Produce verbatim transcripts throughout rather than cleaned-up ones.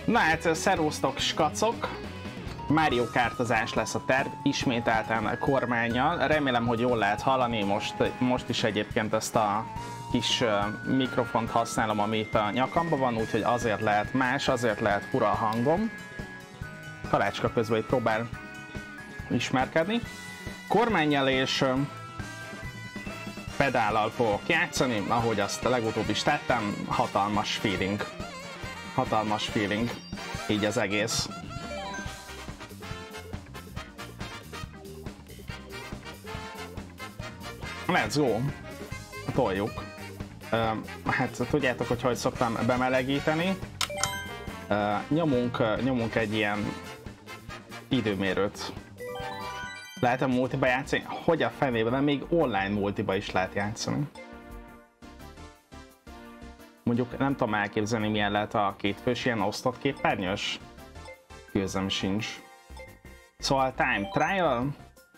Na hát, szervusztok, skacok! Mario Kartozás lesz a terv, ismételten kormánnyal. Remélem, hogy jól lehet hallani. Most, most is egyébként ezt a kis mikrofont használom, amit a nyakamba van, úgyhogy azért lehet más, azért lehet fura a hangom. Kalácska közben itt próbál ismerkedni. Kormánnyal és pedállal fogok játszani, ahogy azt legutóbb is tettem. Hatalmas feeling. Hatalmas feeling. Így az egész. Let's go! Toljuk. Uh, hát tudjátok, hogy hogy szoktam bemelegíteni. Uh, nyomunk, uh, nyomunk egy ilyen időmérőt. Lehet a multiba játszani? Hogy a fenében, de még online multiba is lehet játszani. Mondjuk nem tudom elképzelni, milyen lehet a kétfős ilyen osztott képernyős. Gőzem sincs. Szóval time trial.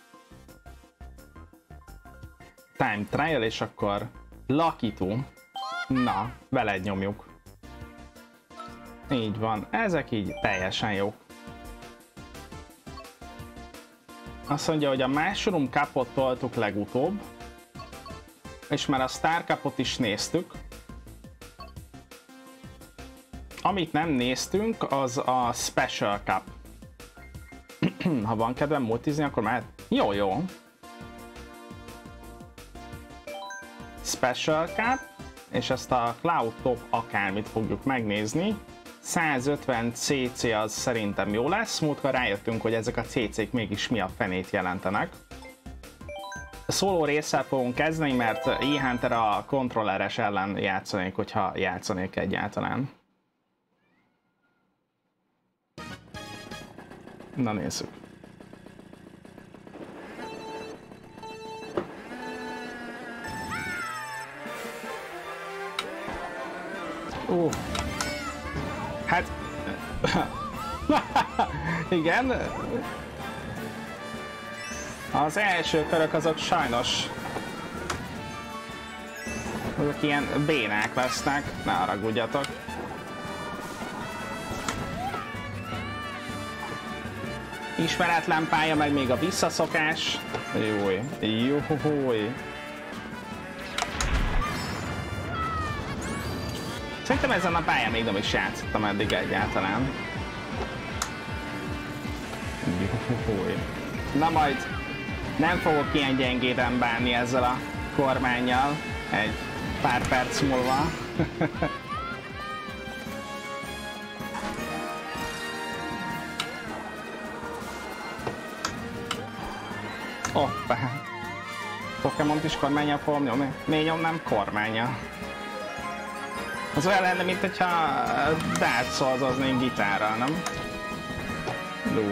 Time trial, és akkor Lucky two. Na, veled nyomjuk. Így van, ezek így teljesen jók. Azt mondja, hogy a Mushroom Cupot toltuk legutóbb, és már a Star Cupot is néztük. Amit nem néztünk, az a Special Cup. Ha van kedvem multizni, akkor már... Jó, jó. Special Cup, és ezt a Cloud Top akármit fogjuk megnézni. százötven cé cé az szerintem jó lesz, múltkor rájöttünk, hogy ezek a cé cék mégis mi a fenét jelentenek. Szóló résszel fogunk kezdeni, mert E-Hunter a kontrolleres ellen játszanék, hogyha játszanék egyáltalán. Na nézzük. Uh. Hát... Igen. Az első körök azok sajnos... azok ilyen bénák lesznek, ne haragudjatok. Ismeretlen pálya, meg még a visszaszokás. Júj, júj. Szerintem ezen a pályán még nem is játszottam eddig egyáltalán. Júj. Na majd nem fogok ilyen gyengéden bánni ezzel a kormánnyal egy pár perc múlva. Hoppá! Pokémont is kormánnyal fogom nyomni? Miért nyomnám kormánnyal? Az olyan lenne, mint hogyha Dark Souls-oznék gitárral, nem? Loop.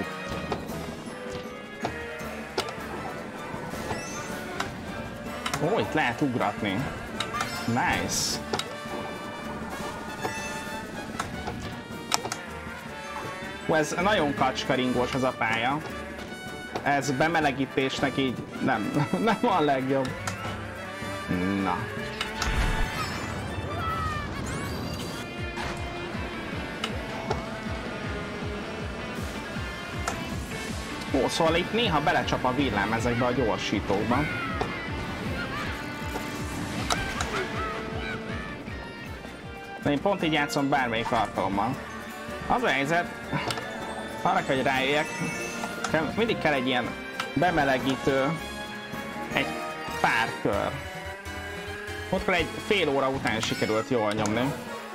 Ó, itt lehet ugratni. Nice. Ó, ez nagyon kacskaringós az a pálya. Ez bemelegítésnek így nem, nem a legjobb. Na. Ó, szóval itt néha belecsap a villám ezekbe a gyorsítókba. De én pont így játszom bármelyik alkalommal. Az a helyzet, arra kell, hogy rájöjjek, mindig kell egy ilyen bemelegítő, egy pár kör. Ott egy fél óra után sikerült jól nyomni.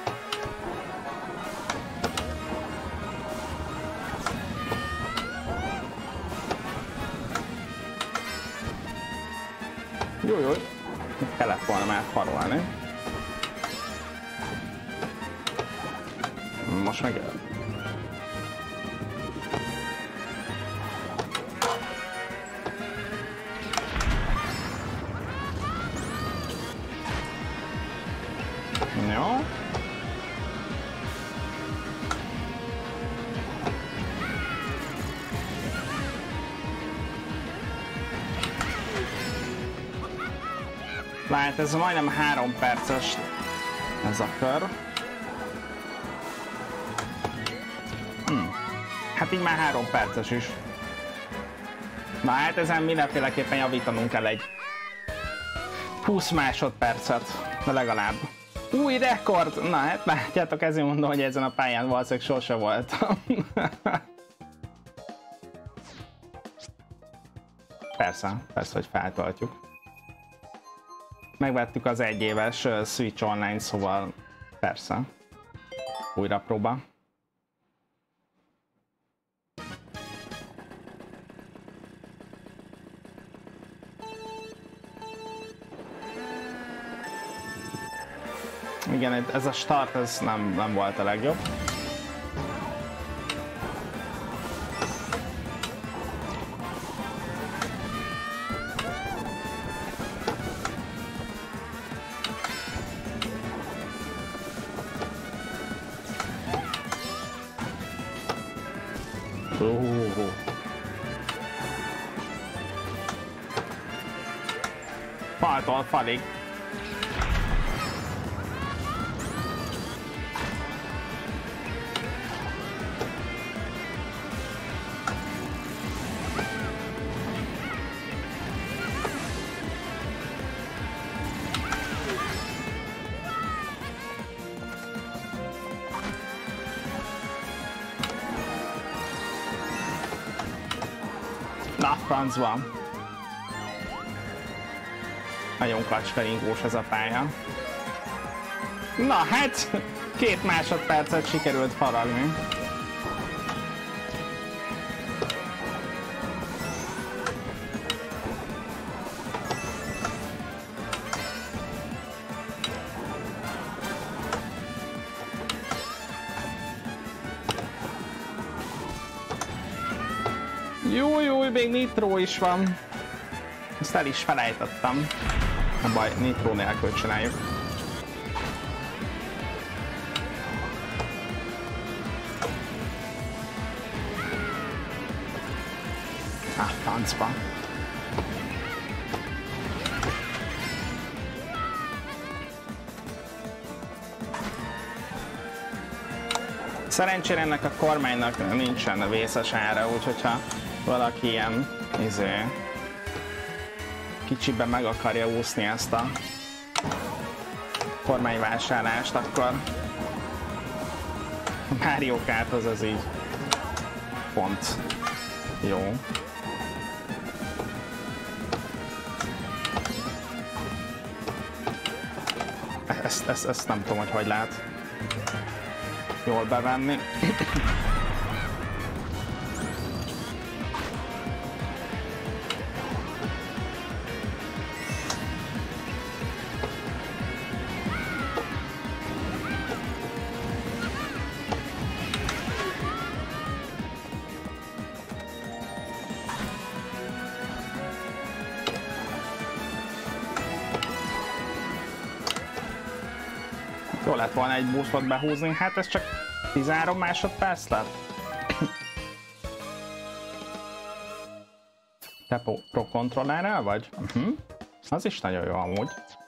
Jó, jó, kellett volna már farolni. Most meg... Jó. Lát, ez majdnem három perces ez a kör. Hát így már három perces is. Na hát ezen mindenféleképpen javítanunk kell egy húsz másodpercet, de legalább. Új rekord! Na hát látjátok, ezért mondom, hogy ezen a pályán valószínűleg sose voltam. Persze, persze, hogy feltöltjük. Megvettük az egyéves Switch Online, szóval persze. Újra próba. Igen, ez a start ez nem, nem volt a legjobb. Uh. Faltól falig. Na, francban. Nagyon kacskaringós ez a pálya. Na hát, két másodpercet sikerült faragni. Jó, jó, még nitro is van. Ezt el is felejtettem. Nem baj, nitro nélkül csináljuk. Ah, francba. Szerencsére ennek a kormánynak nincsen vészes ára, úgyhogy ha valaki ilyen izé, kicsiben meg akarja úszni ezt a kormányvásárlást, akkor Mario Karthoz az így pont jó. Ezt, ezt, ezt nem tudom, hogy hogy lehet jól bevenni. Jó lett volna egy boostot behúzni, hát ez csak tizenhárom másodperc lett. Te Pro, Pro kontrollerrel vagy? Uh-huh. Az is nagyon jó amúgy.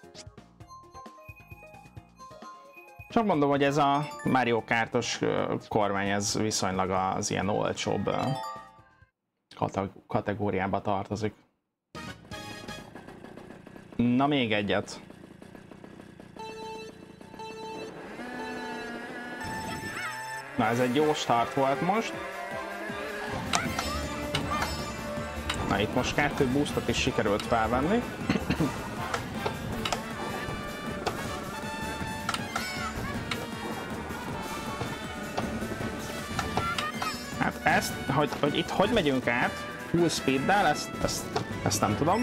Csak mondom, hogy ez a Mario Kartos kormány, ez viszonylag az ilyen olcsóbb kategóriába tartozik. Na még egyet. Na ez egy jó start volt most. Na itt most kettő boostot is sikerült felvenni. Hát ezt, hogy, hogy itt hogy megyünk át full speeddel, ezt, ezt, ezt nem tudom.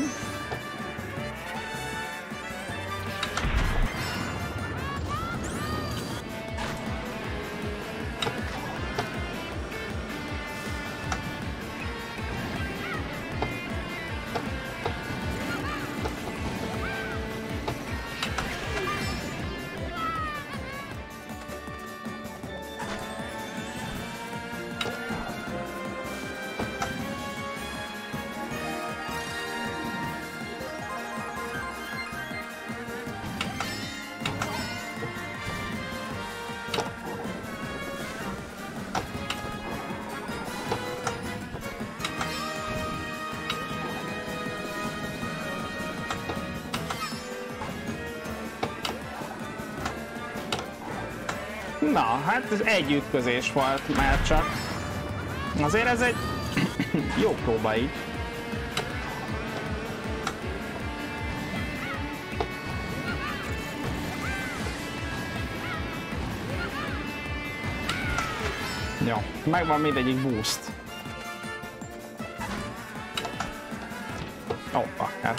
Na, hát ez egy ütközés volt már csak. Azért ez egy jó próba így. Jó, megvan mindegyik boost. Ó, oh, akár.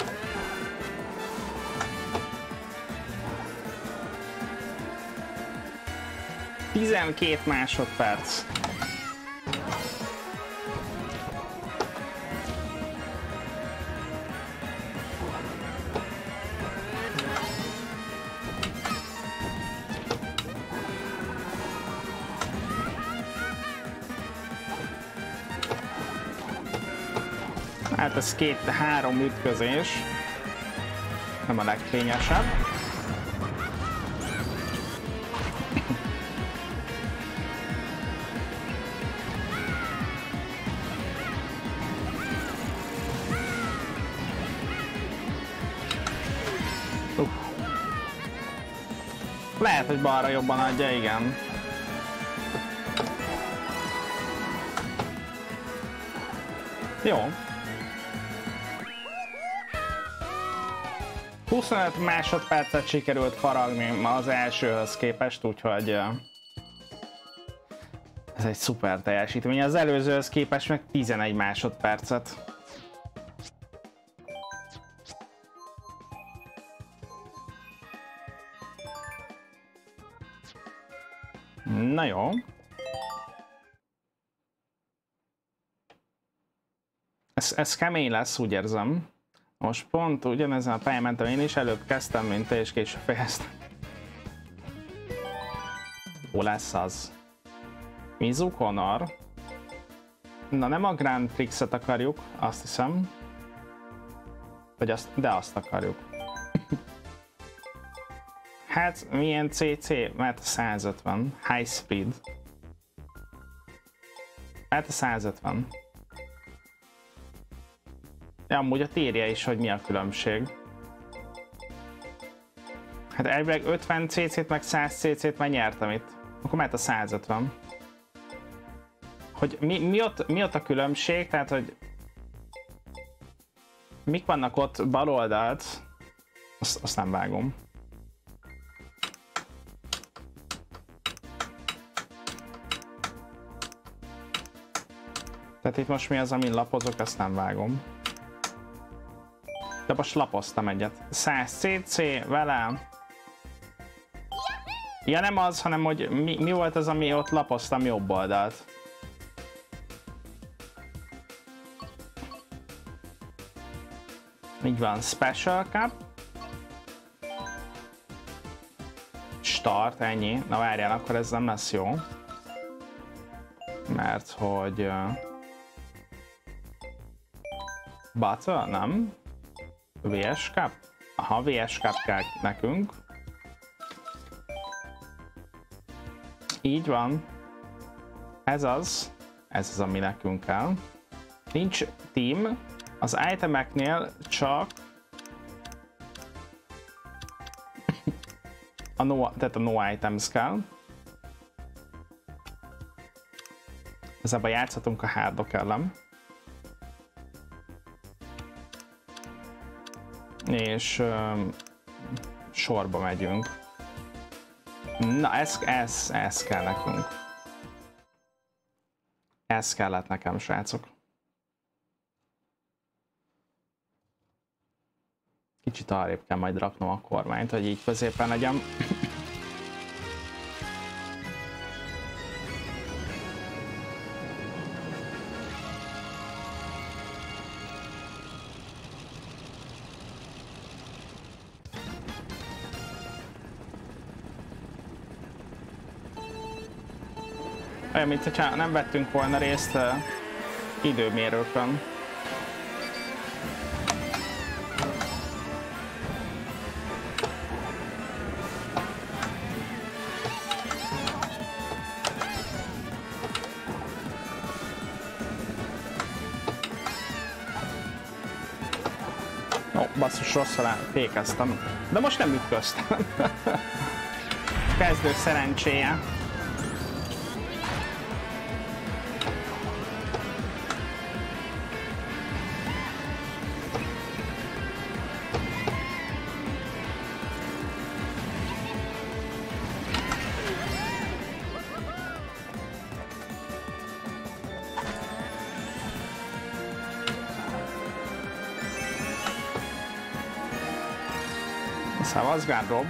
tizenkét másodperc. Hát ez két-három ütközés. Nem a legfényesebb. Uh. Lehet, hogy balra jobban adja, igen. Jó. huszonöt másodpercet sikerült faragni az elsőhöz képest, úgyhogy ez egy szuper teljesítmény. Az előzőhöz képest meg tizenegy másodpercet. Na jó. Ez, ez kemény lesz, úgy érzem. Most pont ugyanezen a pályán mentem én is, előbb kezdtem, mint te, és később fejeztem. Jó lesz az. Mizu Connor. Na nem a Grand Prix-et akarjuk, azt hiszem. Vagy azt, de azt akarjuk. Hát milyen cé cé? Mert a százötven. High speed. Mert a százötven. Ja, amúgy a írja is, hogy mi a különbség. Hát elvileg ötven cé cét meg száz cé cét már nyertem itt. Akkor mehet a százötven. Hogy mi, mi, ott, mi ott a különbség, tehát hogy mik vannak ott bal oldalt, azt, azt nem vágom. Tehát itt most mi az, amin lapozok, azt nem vágom. De most lapoztam egyet. száz cé cé vele. Ja, nem az, hanem hogy mi, mi volt az, ami ott lapoztam jobb oldalt. Így van, Special Cup. Start, ennyi. Na várjál, akkor ez nem lesz jó. Mert hogy... Uh... Battle, nem? vé es Cup? Aha, vé es Cup kell nekünk. Így van. Ez az. Ez az, ami nekünk kell. Nincs team. Az itemeknél csak a no, tehát a no items kell. Ezzel játszhatunk a hardok ellen. És um, sorba megyünk. Na, ez, ez, ez kell nekünk. Ez kellett nekem, srácok. Kicsit arrébb kell majd raknom a kormányt, hogy így középen legyem. Olyan, mint hogyha nem vettünk volna részt uh, időmérőkön. Ó, basszus, rosszul fékeztem. De most nem ütköztem. Kezdő szerencséje. Szevasz, Gardrob.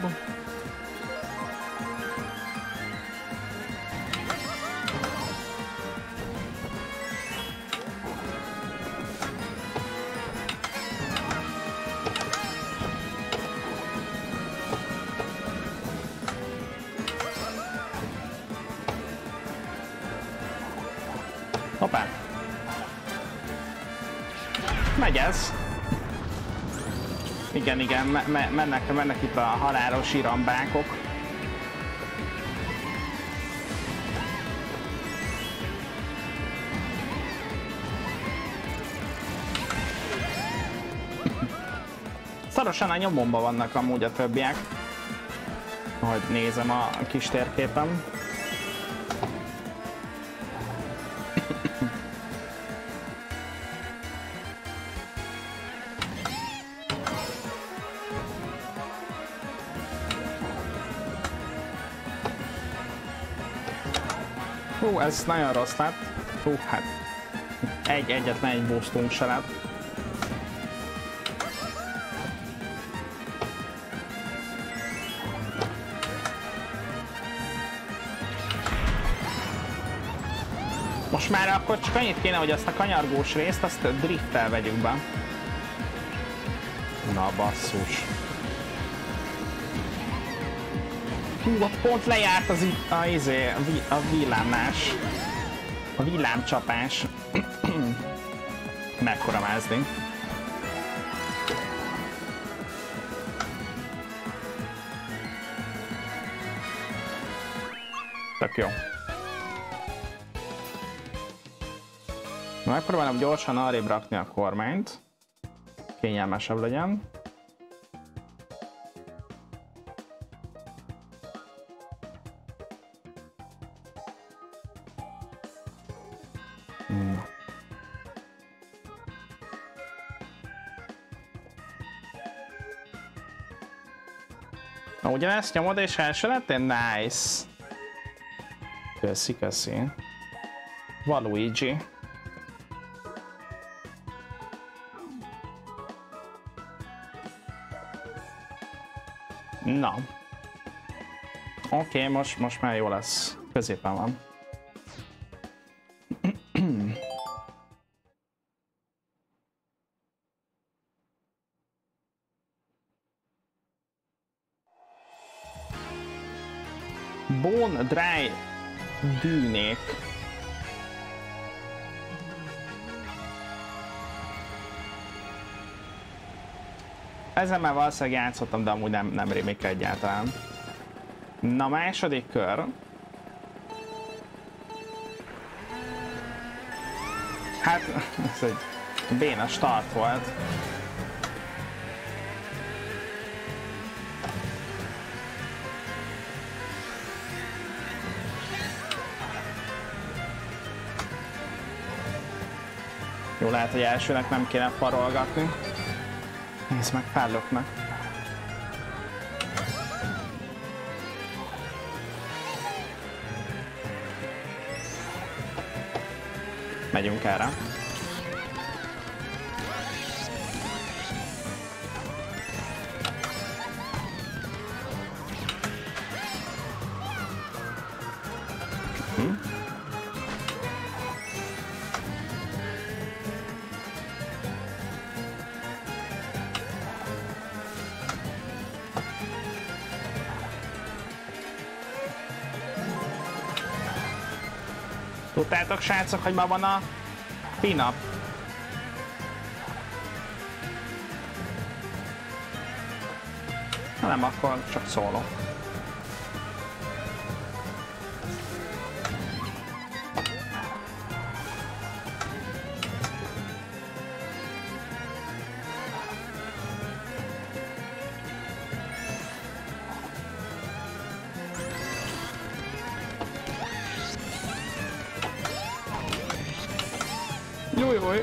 Hoppá! Megy ez. Igen, igen, me me mennek, mennek itt a halálos irambákok. Szarosan a nyomomban vannak amúgy a többiek. Ahogy nézem a kis térképen. Hú, ez nagyon rossz lett. Hú, hát egy, egyetlen egy boostunk se lett. Most már akkor csak annyit kéne, hogy azt a kanyargós részt, azt drifttel vegyük be. Na basszus. Hú, ott pont lejárt az a, izé, a, a villámás. A villámcsapás. Mekkora mázdi. Tök jó. Megpróbálom gyorsan arrébb rakni a kormányt. Kényelmesebb legyen. Hmm. Na, ugyanezt nyomod és első lettél? Nice! Köszi, köszi. Waluigi. Na. Oké, okay, most, most már jó lesz. Középen van. Bone Dry dűnék. Ezzel már valószínűleg játszottam, de amúgy nem, nem rémik egyáltalán. Na, második kör. Hát, ez egy béna start volt. Jó, lehet, hogy elsőnek nem kéne farolgatni. Nézd meg, fellöknek. Megyünk erre. Hm? Tudtátok, srácok, hogy ma van a pinap? Ha nem, akkor csak szólok. Júj, júj.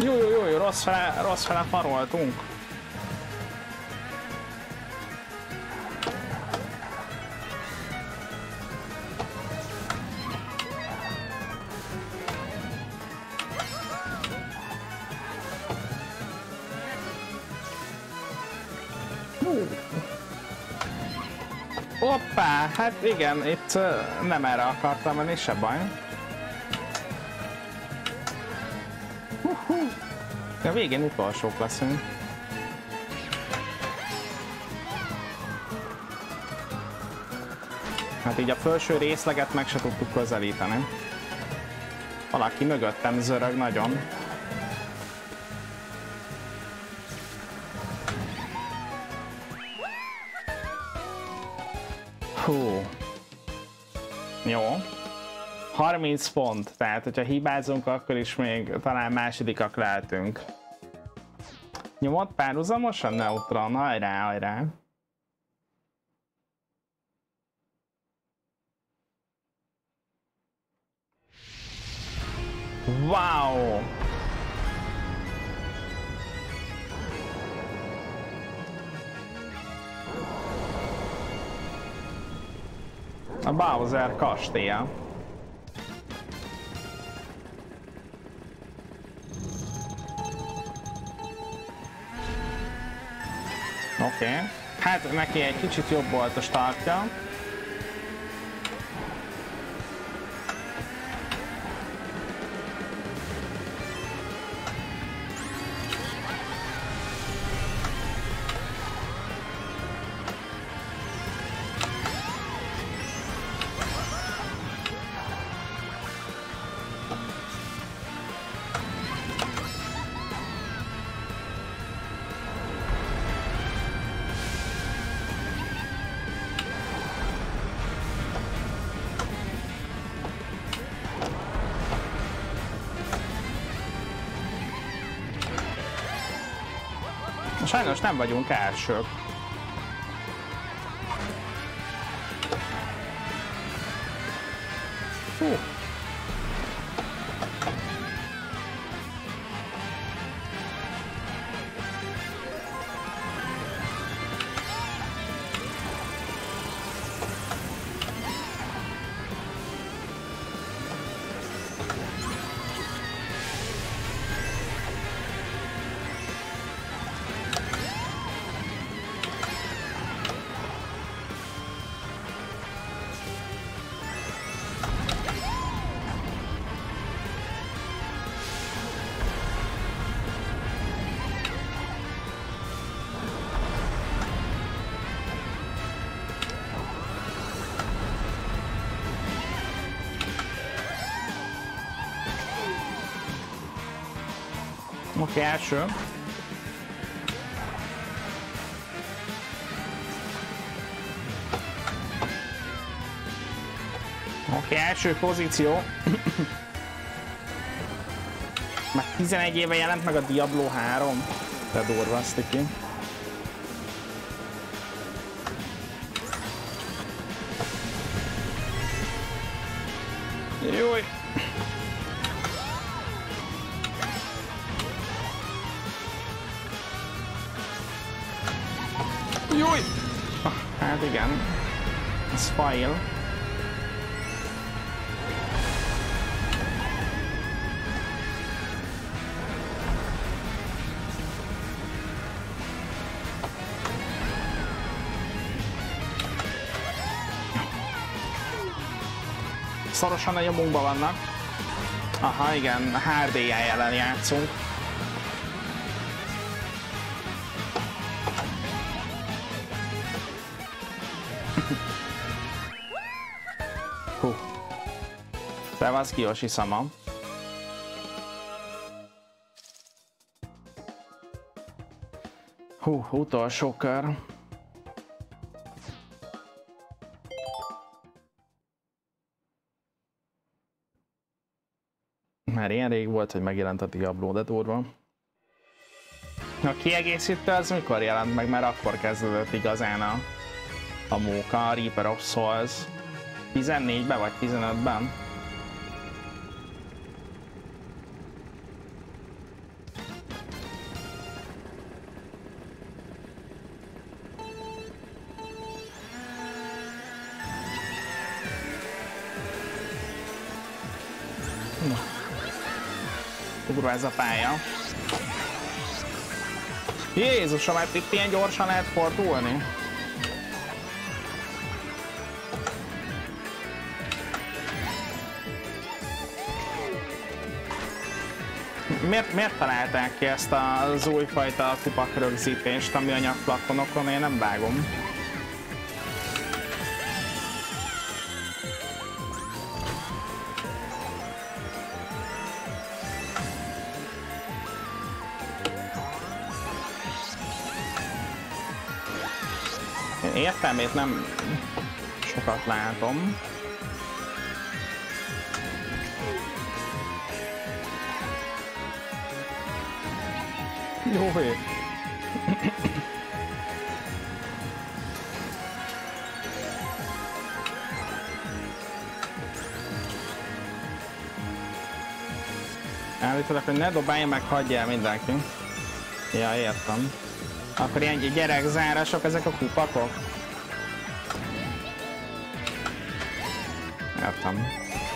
Jó, jó, jó, jó, rossz fele, rossz fele faroltunk. Hoppá, hát igen, itt nem erre akartam menni, se baj. A végén utolsók leszünk. Hát így a felső részleget meg se tudtuk közelíteni. Valaki mögöttem zörög nagyon. Hú. Jó. harminc pont, tehát hogyha hibázunk, akkor is még talán másodikak lehetünk. Nyomott párhuzamosan neutron, hajrá, hajrá. Wow! A Bowser kastélya. Oké. Okay. Hát neki egy kicsit jobb volt a startja. Sajnos nem vagyunk elsők. Hú. Oké, okay, első. Oké, okay, első pozíció. Már tizenegy éve jelent meg a Diablo három. De durva, Sticky. Júj! Júj! Hát igen. Ez fail. Szorosan a nyomunkban vannak. Aha, igen, há dé ellen játszunk. Hú. Szevasz, Kiyoshi-sama. Hú, utolsó kör. Már ilyen rég volt, hogy megjelent a Diablo, de durva. A kiegészítő az mikor jelent meg? Mert akkor kezdődött igazán a, a móka, a Reaper of Souls. tizennégyben vagy tizenötben? durva ez a pálya. Jézusom, hát itt ilyen gyorsan lehet fordulni. Miért, miért találták ki ezt az újfajta kupak rögzítést a műanyag plafonokon? Én nem vágom. Értelmét nem sokat látom. Jó hét. Állítólag, hogy ne dobálja meg, hagyja el mindenki. Ja, értem. Akkor ilyen gyerekzárások ezek a kupakok? Értem.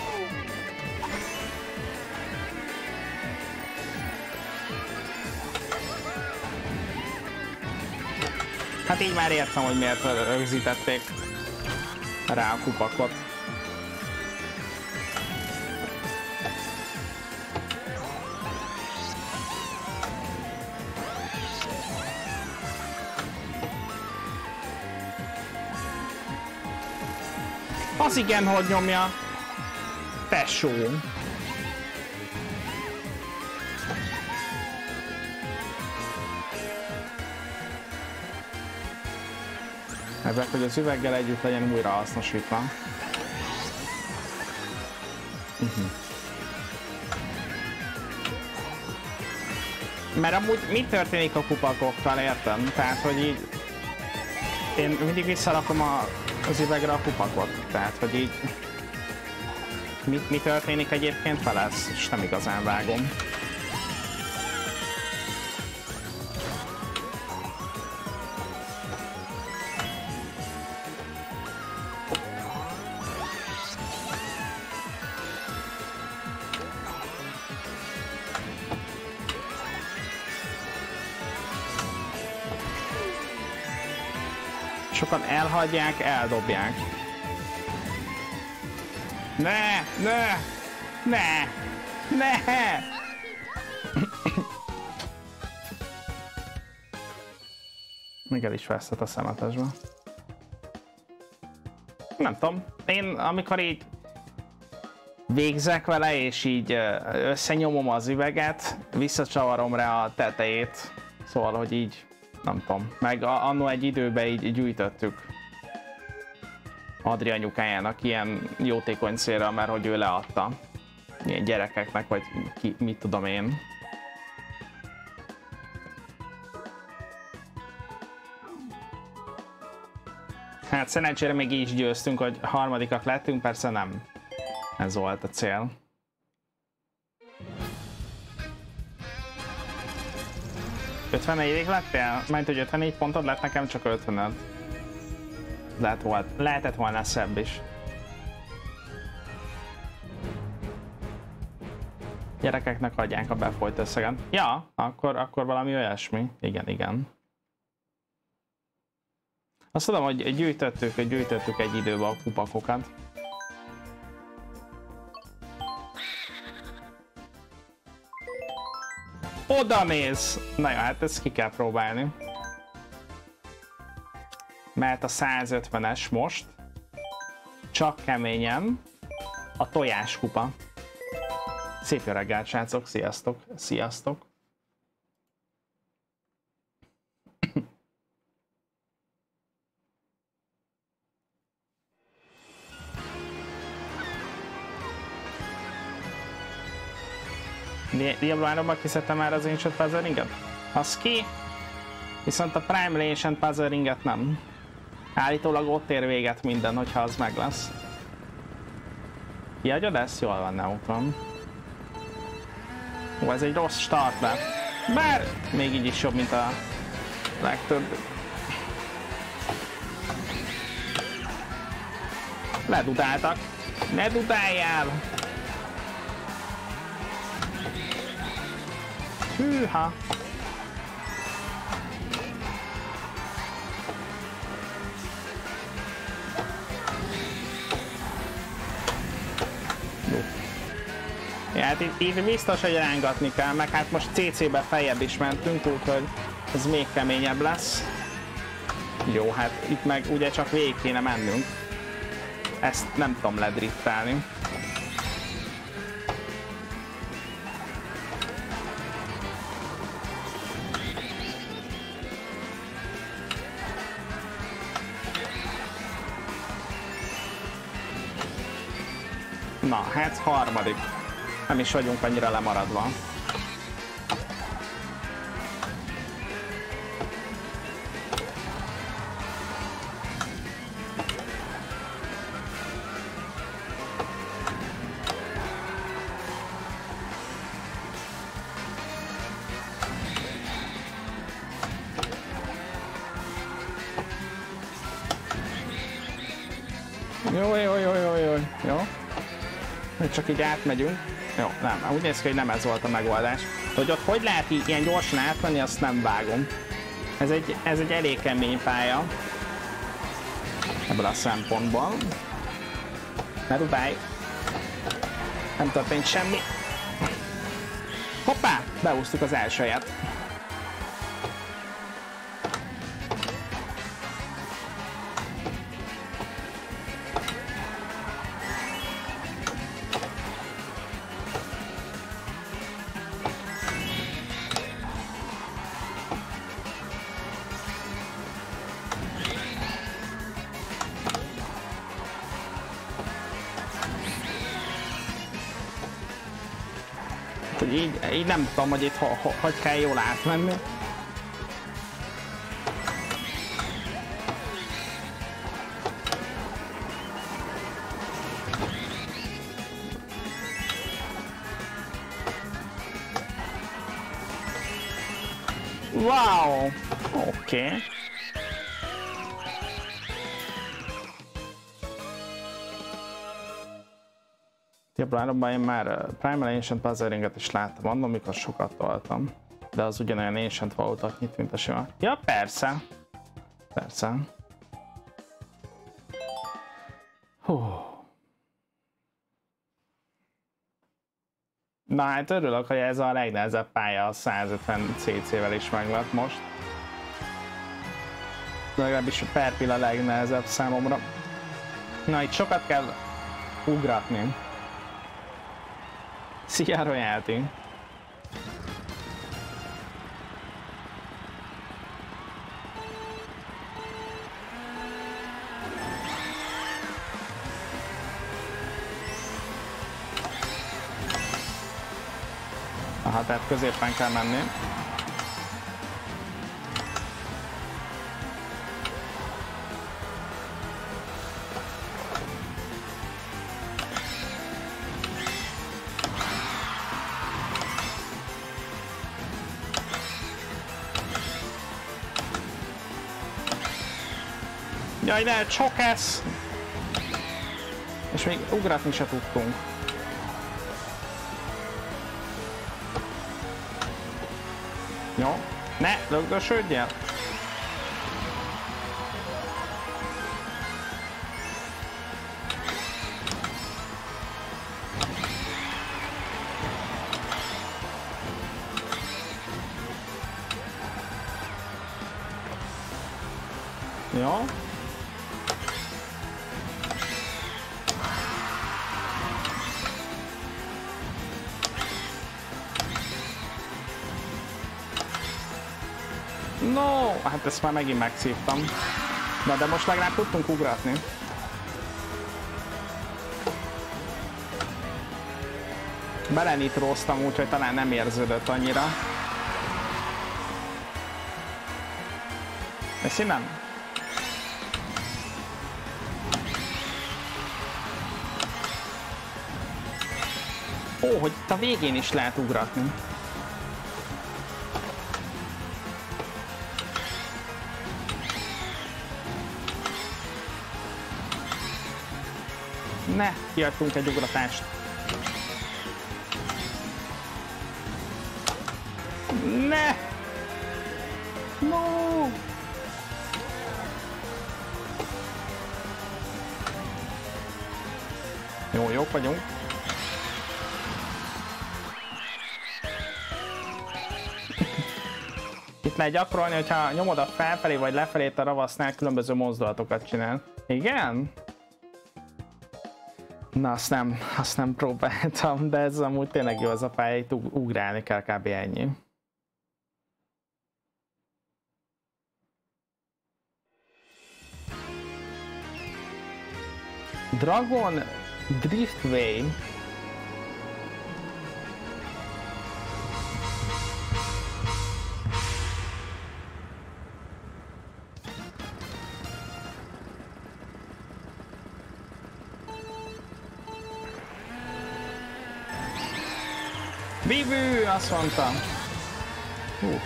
Hát így már értem, hogy miért rögzítették rá a kupakot. Az igen, hogy nyomja. Tesó. Ezek, hogy az üveggel együtt legyen újra hasznosítva. Uh-huh. Mert amúgy mi történik a kupakokkal, értem? Tehát, hogy így... Én mindig visszarakom a, az üvegre a kupakot. Tehát, hogy így... Mi, mi történik egyébként vele, ezt és nem igazán vágom. Sokan elhagyják, eldobják. Ne! Ne! Ne! Ne! Még el is veszett a szemetesbe. Nem tudom. Én amikor így végzek vele, és így összenyomom az üveget, visszacsavarom rá a tetejét. Szóval, hogy így nem tudom. Meg annó egy időben így gyűjtöttük Adri anyukájának ilyen jótékony célra, mert hogy ő leadta. Ilyen gyerekeknek, vagy ki, mit tudom én. Hát szerencsére még így is győztünk, hogy harmadikak lettünk, persze nem. Ez volt a cél. ötvennégyig lettél? Mert hogy ötvennégy pontod lett, nekem csak ötvenöt. Lehet volt, lehetett volna szebb is. Gyerekeknek adják a befolyt összeget. Ja, akkor, akkor valami olyasmi. Igen, igen. Azt tudom, hogy gyűjtöttük, hogy gyűjtöttük egy időben a kupakokat. Oda néz! Na jó, hát ezt ki kell próbálni. Mert a százötvenes most. Csak keményen. A tojáskupa. Szép jó reggelt, srácok! Sziasztok! Sziasztok! Diablo háromban kiszedtem már az Ancient Puzzle Ringet? Az ki? Viszont a Prime Ancient Puzzle Ringet nem. Állítólag ott ér véget minden, hogyha az meg lesz. Kiadjad ezt? Jól van, Neutron. Ó, ez egy rossz start lett. Bár még így is jobb, mint a legtöbb. Ledudáltak. Ne dudáljál! Hűha! Ja, hát itt, itt biztos, hogy rángatni kell, meg hát most cé cé-be feljebb is mentünk, úgyhogy ez még keményebb lesz. Jó, hát itt meg ugye csak végig kéne mennünk. Ezt nem tudom ledriftálni. Na, hát harmadik. Nem is vagyunk annyira lemaradva. Jó, jó, jó, jó, jó, jó. Csak így átmegyünk. Jó, nem, úgy néz ki, hogy nem ez volt a megoldás. Hogy ott hogy lehet így ilyen gyorsan átmenni, azt nem vágom. Ez egy, ez egy elég kemény pálya. Ebből a szempontból. Ne rubálj! Nem történt semmi. Hoppá! Beúsztuk az elsőjét. Hogy így, így nem tudom, hogy itt ho, ho, hogy kell jól átmenni. Wow! Oké. Okay. Diablo én már Primal Ancient Puzzle-ringet is láttam annól, amikor sokat toltam. De az ugyanolyan Ancient Vault-ot nyit, mint a sima. Ja, persze. Persze. Hú. Na hát örülök, hogy ez a legnehezebb pálya a százötven cé cé-vel is meg lett most. De legalábbis a per pill a legnehezebb számomra. Na itt sokat kell ugratni. Szia, Royalty! Aha, tehát középen kell menni. Jaj, de csak ez! És még ugratni se tudtunk. Jó, ne lögdösödjél! Jó. No, hát ezt már megint megszívtam. Na, de most legalább tudtunk ugratni. Belenitróztam, úgyhogy talán nem érződött annyira. És innen? Ó, hogy itt a végén is lehet ugratni. Ne, kiadtunk egy ugratást. No! Jó, jók vagyunk. Itt lehet gyakorolni, hogyha nyomod a felfelé vagy lefelé a ravasznál, különböző mozdulatokat csinál. Igen? Na, azt nem, azt nem próbáltam, de ez amúgy tényleg jó az a pálya, itt ugrálni kell, kb. Ennyi. Dragon Driftway. Vívő, azt mondtam. Hú.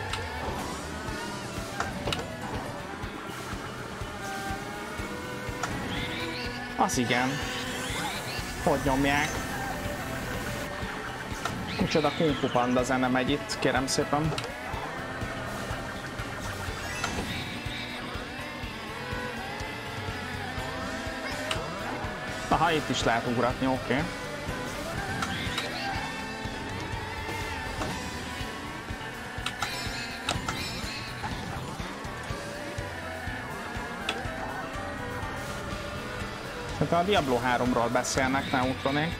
Az igen. Hogy nyomják? Micsoda Kung Fu Panda zene megy itt, kérem szépen. Aha, itt is lehet ugratni, oké. Okay. A Diablo háromról beszélnek, ne utronék.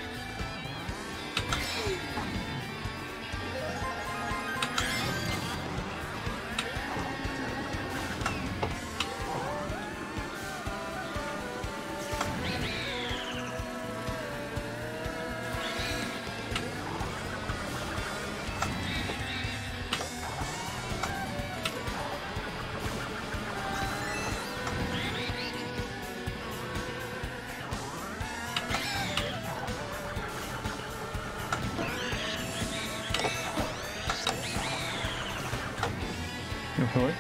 Hogy?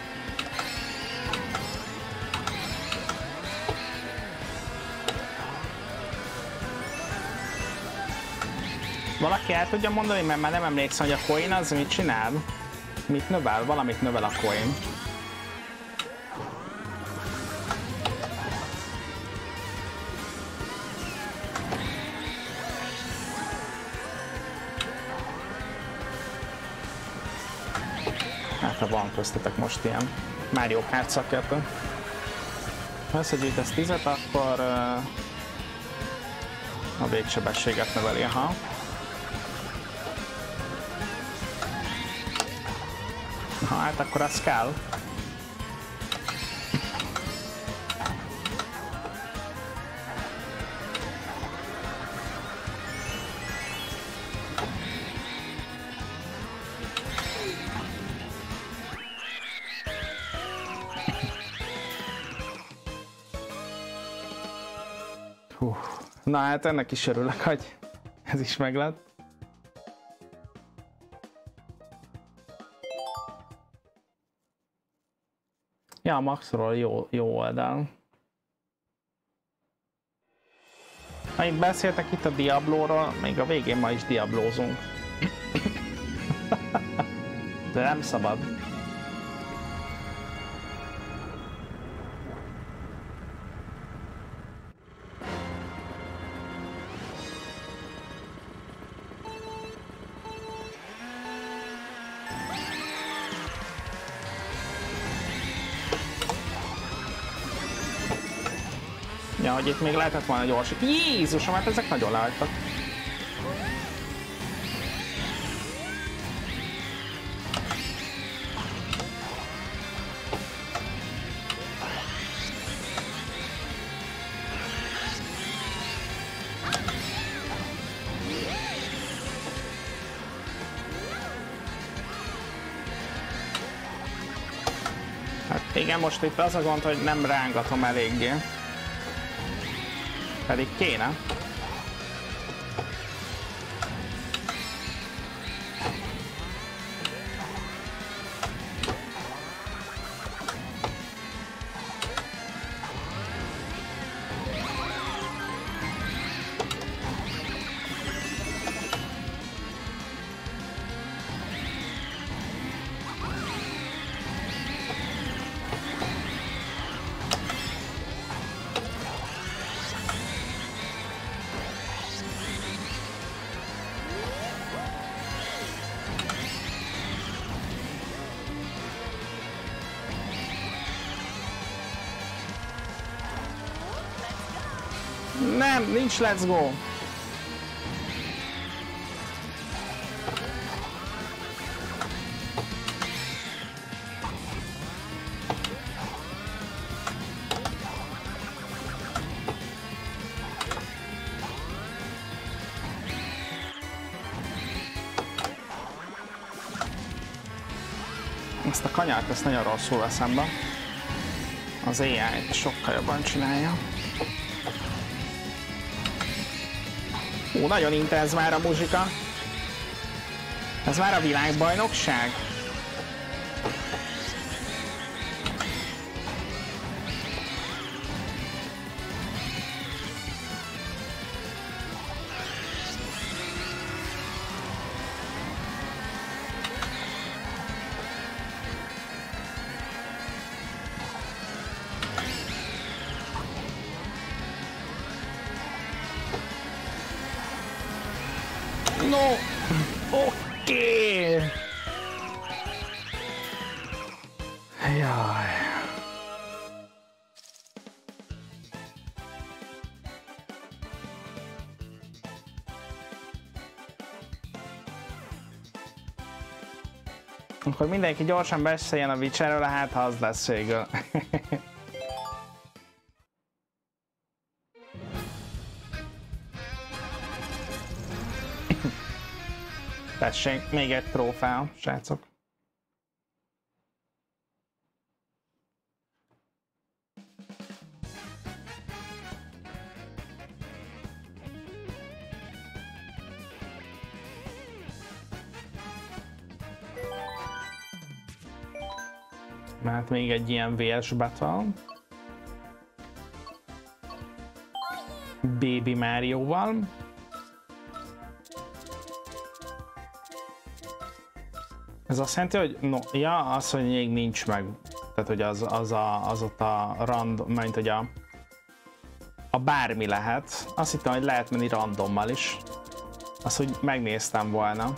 Valaki el tudja mondani, mert már nem emlékszem, hogy a coin az mit csinál? Mit növel? Valamit növel a coin. Hát ha van köztetek most ilyen Mario Kart szakértő. Ha összegyűjtesz tízet, akkor uh, a végsebességet növeli, ha. Ha hát akkor az kell. Hú. Na hát ennek is örülök, hogy ez is meglett. Ja, a Maxról jó, jó oldal. Ha itt beszéltek itt a Diablóról, még a végén ma is diablózunk. De nem szabad. Ja, hogy itt még lehetett volna gyorsítani. Jézusom, hát ezek nagyon lehagytak. Hát igen, most itt az a gond, hogy nem rángatom eléggé. Pedig kéne. Nem, nincs let's go. Ezt a kanyart, ezt nagyon rosszul veszem be. Az á i sokkal jobban csinálja. Ó, nagyon intenzív már a muzsika. Ez már a világbajnokság? No! Oké! Okay. Jaj. Akkor mindenki gyorsan beszéljen a Witcherről, hát ha az lesz végül. Tessék, még egy trófea, srácok. Mert még egy ilyen vérs battle. Baby Mario-val. Ez azt jelenti, hogy no, ja, az, hogy még nincs meg. Tehát, hogy az, az, a, az ott a random, mint hogy a, a bármi lehet. Azt hittem, hogy lehet menni randommal is. Azt, hogy megnéztem volna.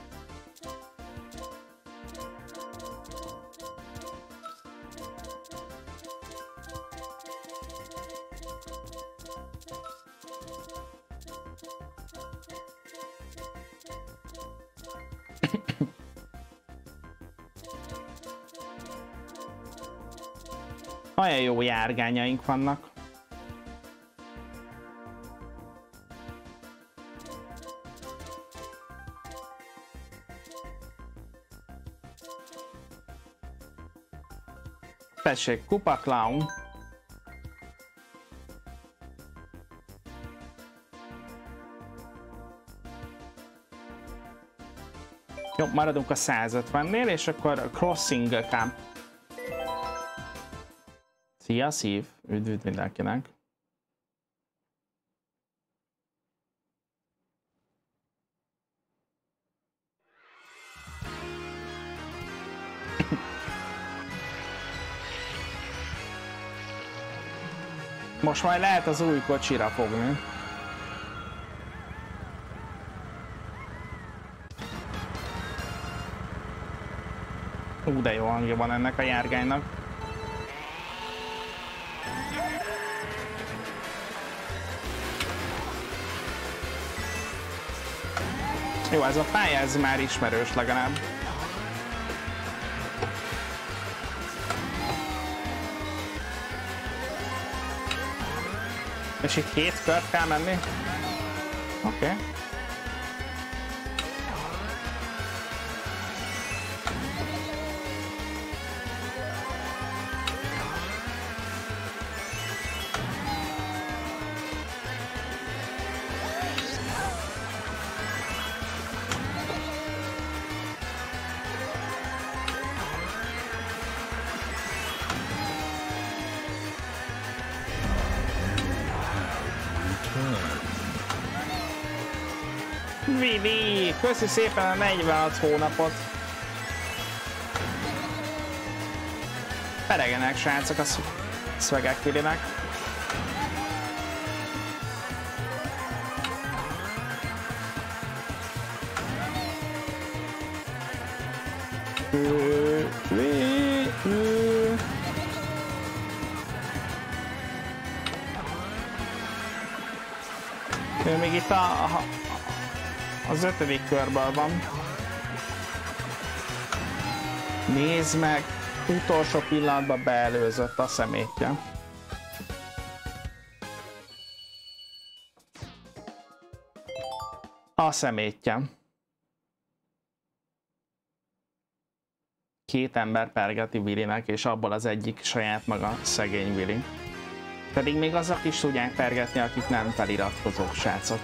Olyan jó járgányaink vannak. Tessék, Kupa Clown. Jó, maradunk a százötvennél, és akkor Crossing Camp. Szia, szív! Üdv, üdv mindenkinek! Most majd lehet az új kocsira fogni. Ú, de jó hangja van ennek a járgánynak. Jó, ez a pálya, ez már ismerős legalább. És itt hét kört kell menni? Oké. Okay. Vidi, köszi szépen a negyvenhat hónapot. Peregenek, srácok, a szvegek Vidinek. Ő még itt a, a, az ötödik körből van. Nézd meg, utolsó pillanatban beelőzött a szemétje. A szemétje. Két ember pergeti Willynek, és abból az egyik saját maga szegény Willy. Pedig még azok is tudják pergetni, akik nem feliratkozók, srácok.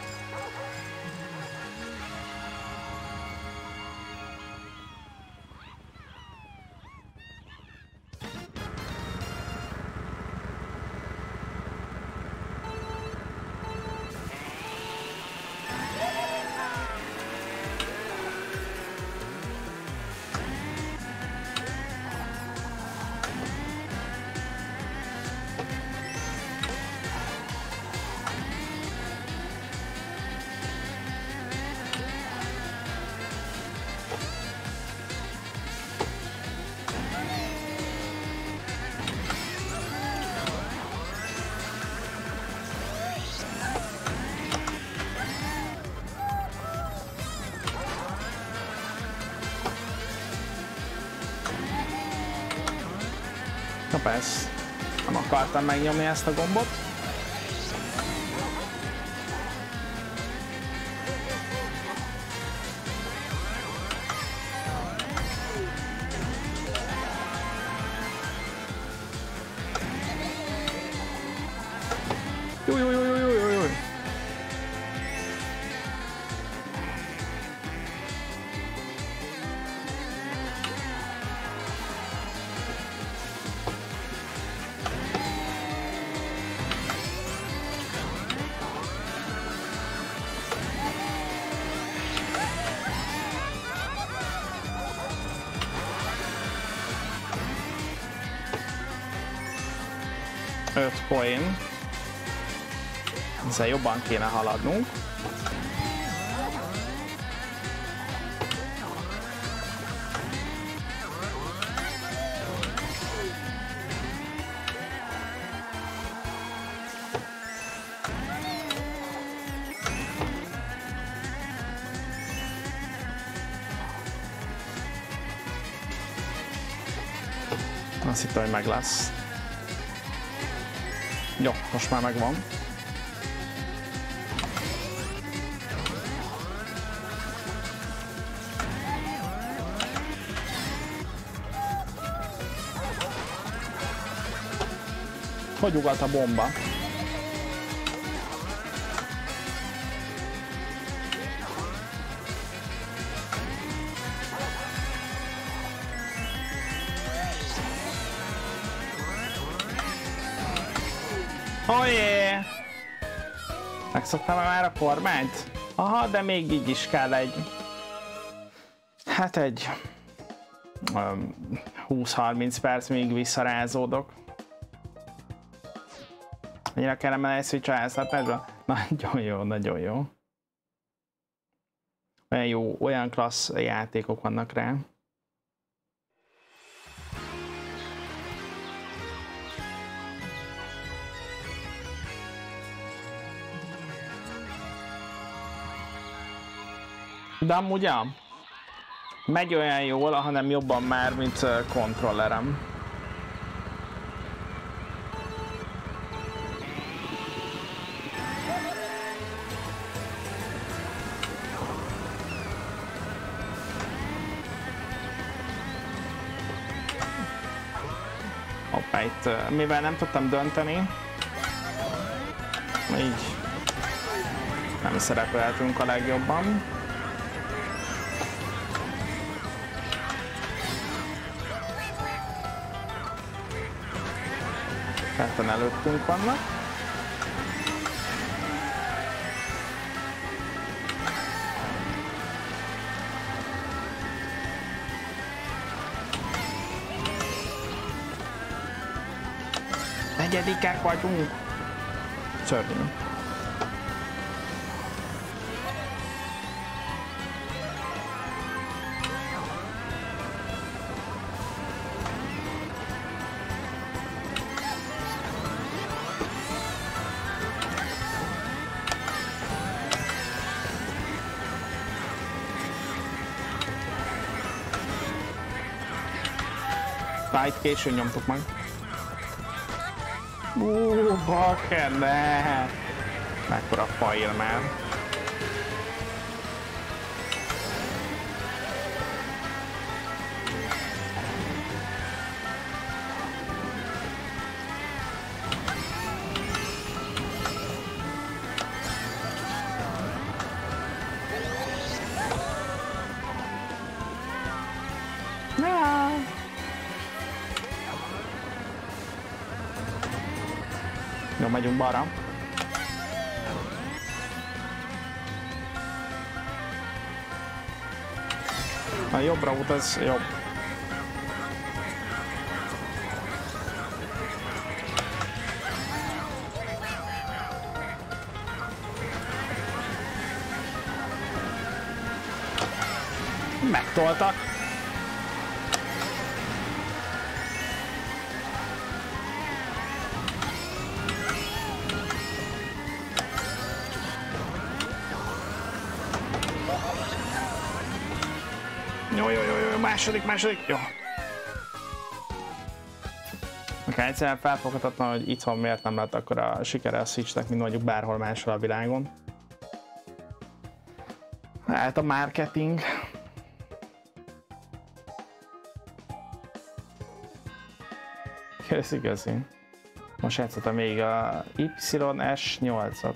Na persze, nem akartam megnyomni ezt a gombot. Jó, jó, jó, jó, jó, jó. öt coin. Ezzel jobban kéne haladnunk. Azt hittem, hogy meg lesz. Jó, most már megvan. Hogy ugat a bomba? Ojé! Megszoktam már a kormányt? Aha, de még így is kell egy... Hát egy... Um, húsz-harminc perc, még visszarázódok. Annyira kellene egy switch a háztartásba? Nagyon jó, nagyon jó. Olyan jó, olyan klassz játékok vannak rá. De amúgy ja, megy olyan jól, hanem jobban már, mint kontrollerem. Hoppá, itt, mivel nem tudtam dönteni, így nem szerepeltünk a legjobban. Ketten előttünk vannak. Negyedikek vagyunk. Szörnyű. Na, itt későn nyomtuk meg. Uuuuh, bakker, ne! Mekkora fail már. Jó, megyünk balra. A jobbra út az jobb. Megtoltak. Jó, jó, jó, jó, második, második, jó. Akár egyszerűen felfoghatatlan, hogy itthon miért nem lett akkor a sikere a Switchnek, mint mondjuk bárhol máshol a világon. Hát a marketing. Ez igazi. Most játszottam még a Y S nyolcat.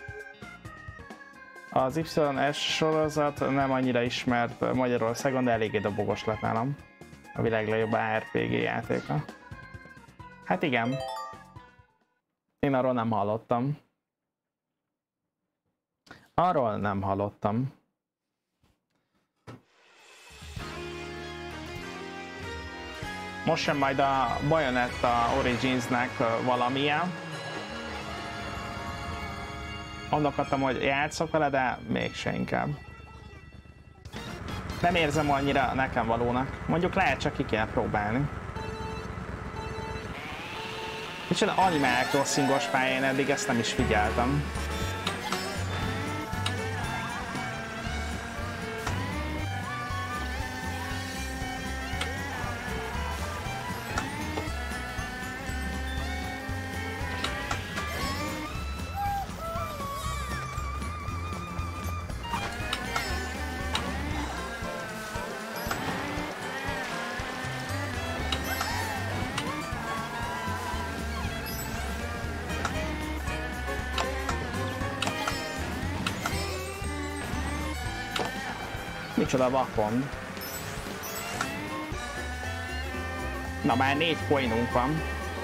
Az Y S sorozat nem annyira ismert Magyarországon, de eléggé dobogos lett nálam. A világ legjobb A R P G játéka. Hát igen. Én arról nem hallottam. Arról nem hallottam. Most sem majd a Bayonetta Originsnek valamilyen. Gondolkodtam, hogy játszok vele, de mégse inkább. Nem érzem annyira nekem valónak. Mondjuk lehet, csak ki kell próbálni. Micsoda Animal Crossing-os pályán eddig ezt nem is figyeltem. Micsoda vakon. Na már négy coinunk van.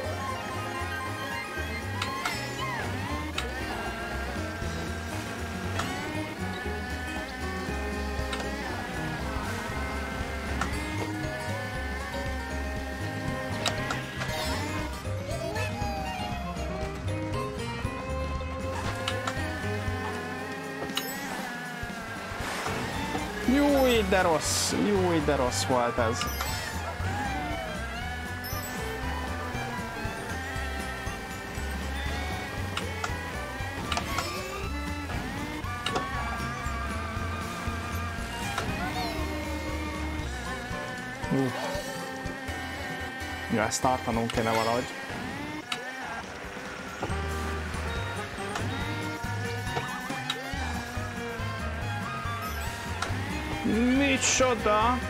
Júj, de rossz, júj, de rossz volt ez. Uh. Ja, ezt tartanunk kéne valahogy. Micsoda?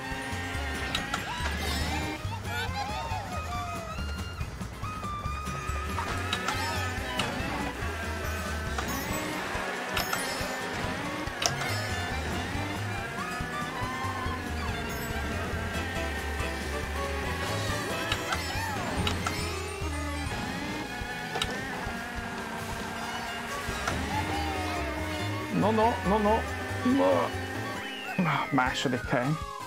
No, no, no, no. no. Második hely.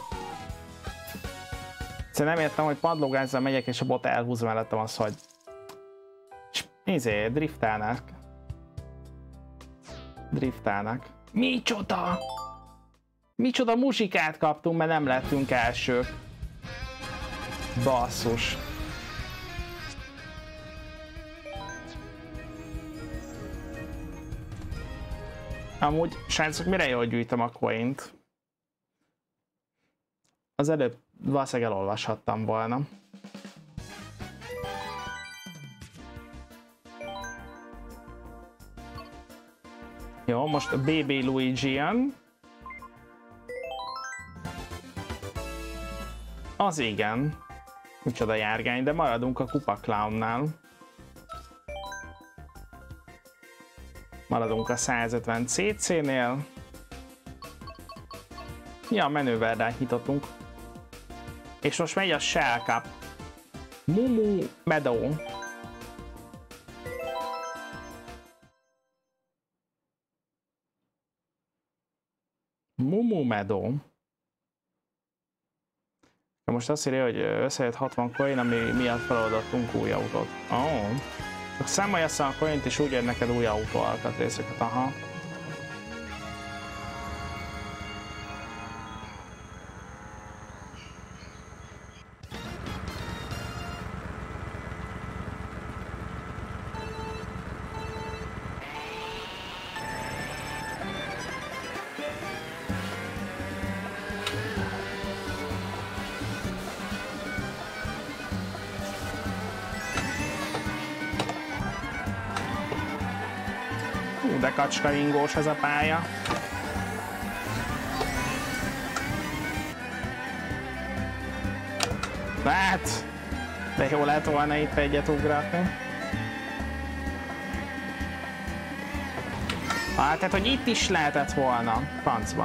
Szóval nem értem, hogy padlógázzal megyek és a bot elhúz mellettem azt, hogy nézé, driftelnek. Driftelnek. Micsoda? Micsoda muzsikát kaptunk, mert nem lettünk elsők. Basszus. Amúgy, srácok, mire jól gyűjtöm a coint? Az előbb valószínűleg elolvashattam volna. Jó, most a Baby Luigi jön. Az igen. Micsoda járgány, de maradunk a Kupa Clownnál. Maradunk a százötven cé cé-nél. Ja, menőverdát nyitottunk. És most megy a Shell Cup. Mumu Meadow. Mumu Meadow. Most azt írja, hogy összejött hatvan coin, ami miatt feloldottunk új autót. Ó. Oh. Csak számolj össze a coint, és úgy ér neked új autó alkatrészeket. Aha. De kacskaringós ez a pálya. Hát, de jó lett volna itt egyet ugratni. Hát, tehát, hogy itt is lehetett volna, francba.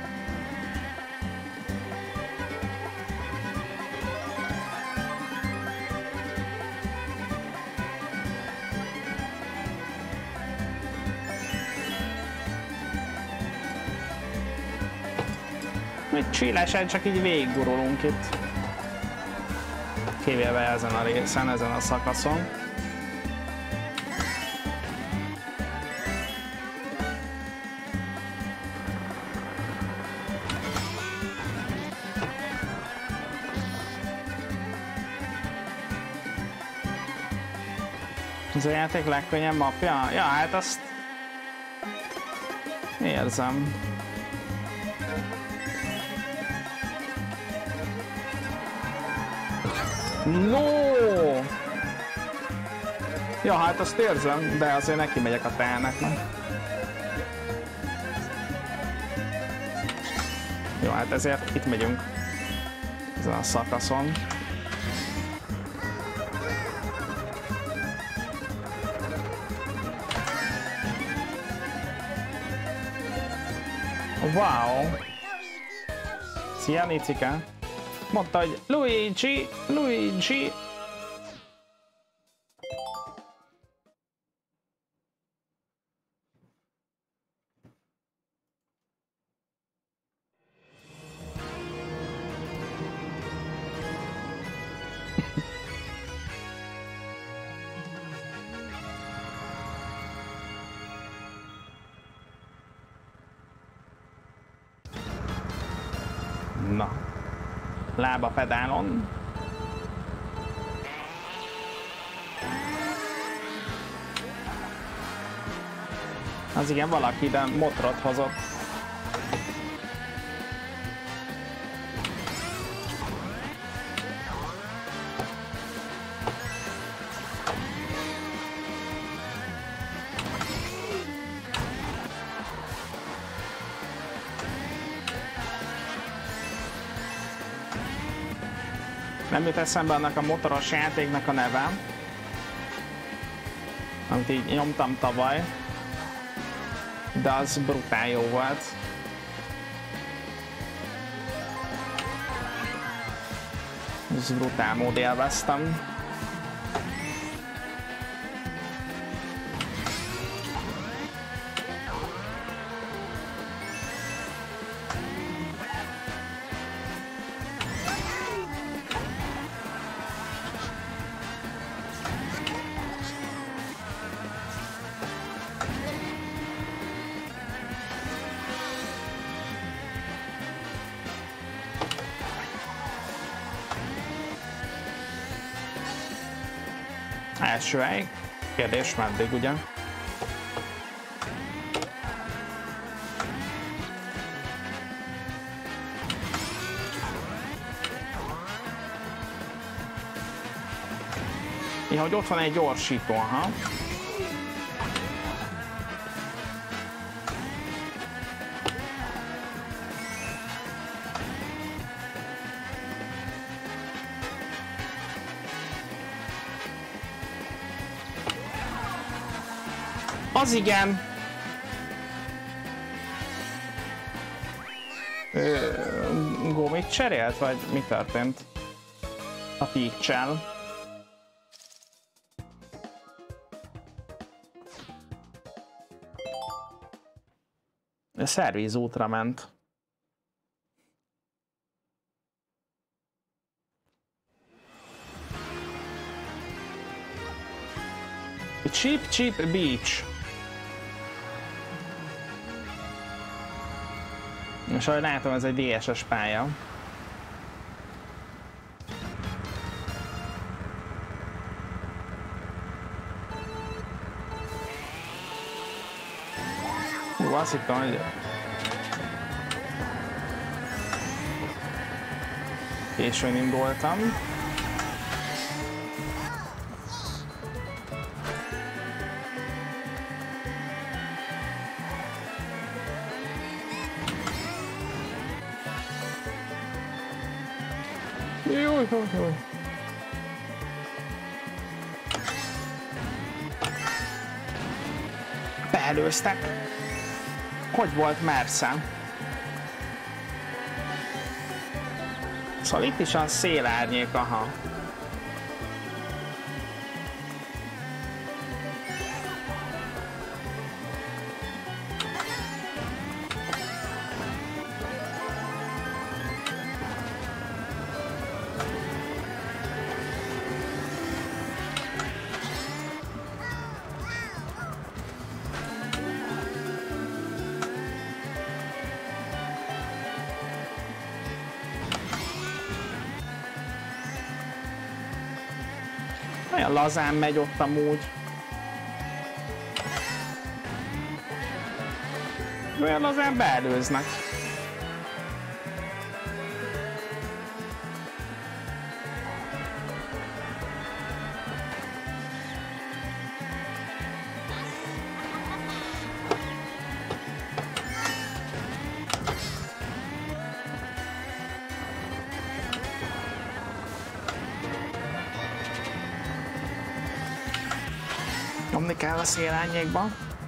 Még chillesen csak így végiggurulunk itt. Kivéve ezen a részen, ezen a szakaszon. Ez a játék legkönnyebb mapja? Ja, hát azt érzem. No! Ja, hát azt érzem, de azért neki megyek a teának. Jó, hát ezért itt megyünk ezen a szakaszon. Wow! Szia, Nicike! Mondta, hogy Luigi, Luigi. Na. Lába pedálon. Az igen, valaki ide motrot hozott. Nem jut eszembe annak a motoros játéknak a neve, amit így nyomtam tavaly, de az brutál jó volt. Ez brutál mód élveztem. Első hely. Kérdés meddig, ugye? Ja, hogy ott van egy gyorsító, aha. Az igen. Gomit cserélt, vagy mi történt a Peach-el? A szervízútra ment. Cheap Cheap Beach. És ahogy látom, ez egy dé es-es pálya. Jó, azt hittem, hogy... későn indultam. Jó, jó, jó. Beelőztek. Hogy volt Mersze? Szóval itt is a szélárnyék, aha. Olyan lazán megy ott amúgy. Olyan lazán beelőznek. Nyomni kell a szélárnyékba.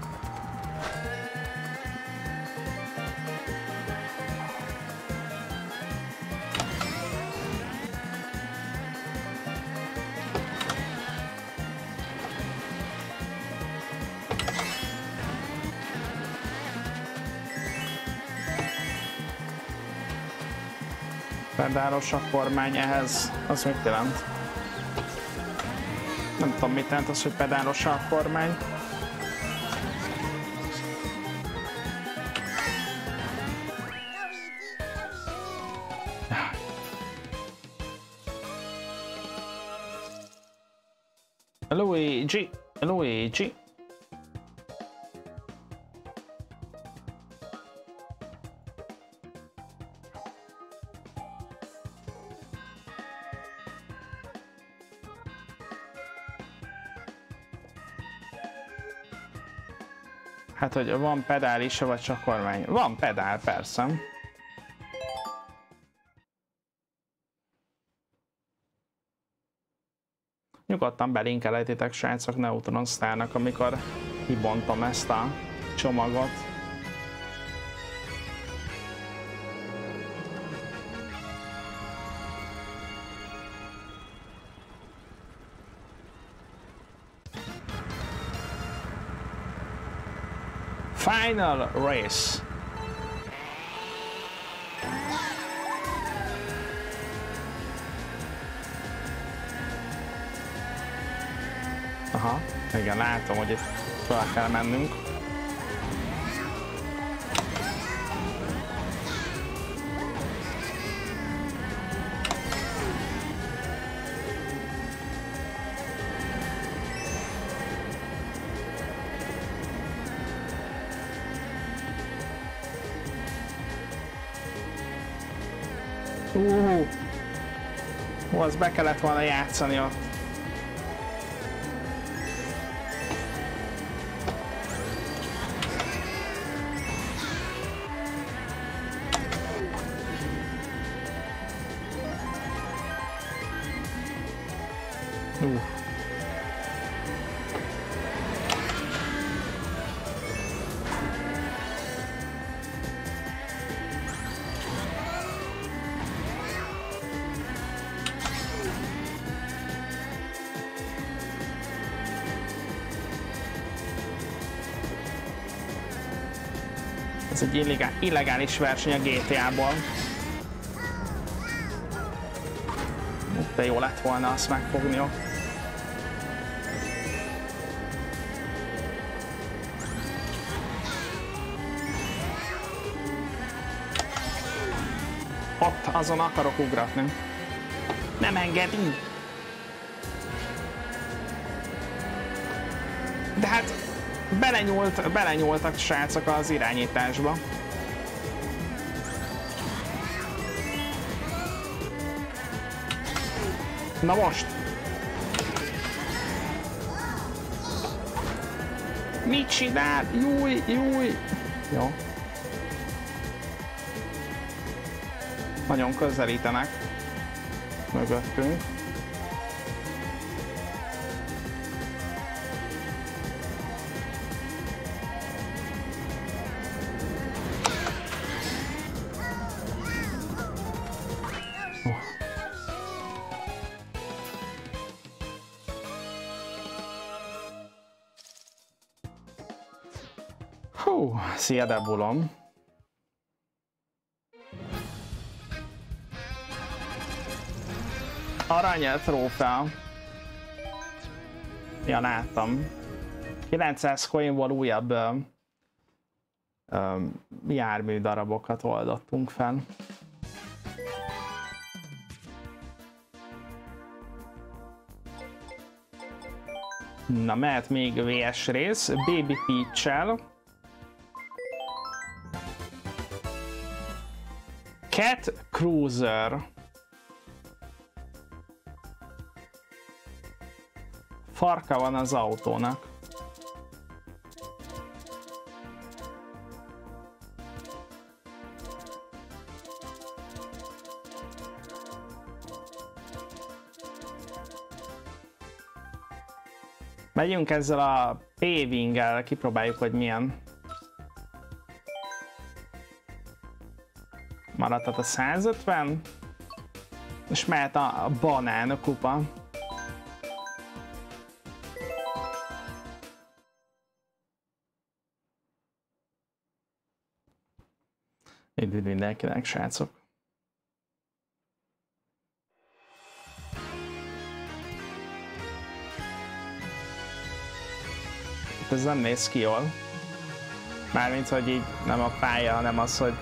Pedálos a kormány ehhez, az mit jelent? Nem tudom, mit jelent az, hogy pedálos a kormány. Luigi, Luigi. Hát, hogy van pedál is, vagy csak kormány? Van pedál, persze. Nyugodtan belinkelejtitek, srácok, Neutron Starnak, amikor kibontom ezt a csomagot. Final race. Aha, igen, látom, hogy itt fel kell mennünk. Uh, Hú, azt be kellett volna játszani ott. Uh. Ez egy illegális verseny a gé té á-ból. De jó lett volna azt megfogni. Ott, azon akarok ugratni. Nem engedi! De hát belenyúlt, belenyúltak srácok az irányításba. Na most! Mit csinál? Júj, júj! Jó. Nagyon közelítenek mögöttünk. Hú, szia Debulom! Arany trófea. Ja, láttam. kilencszáz coinból újabb ö, ö, jármű darabokat oldottunk fel. Na, mehet még vé es rész. Baby Peach-el. Cat Cruiser. Farka van az autónak. Megyünk ezzel a pavinggel, kipróbáljuk, hogy milyen. Maradhat a százötven, és mehet a banán kupa. Üdv mindenkinek, srácok! Ez nem néz ki jól. Mármint, hogy így nem a pálya, hanem az, hogy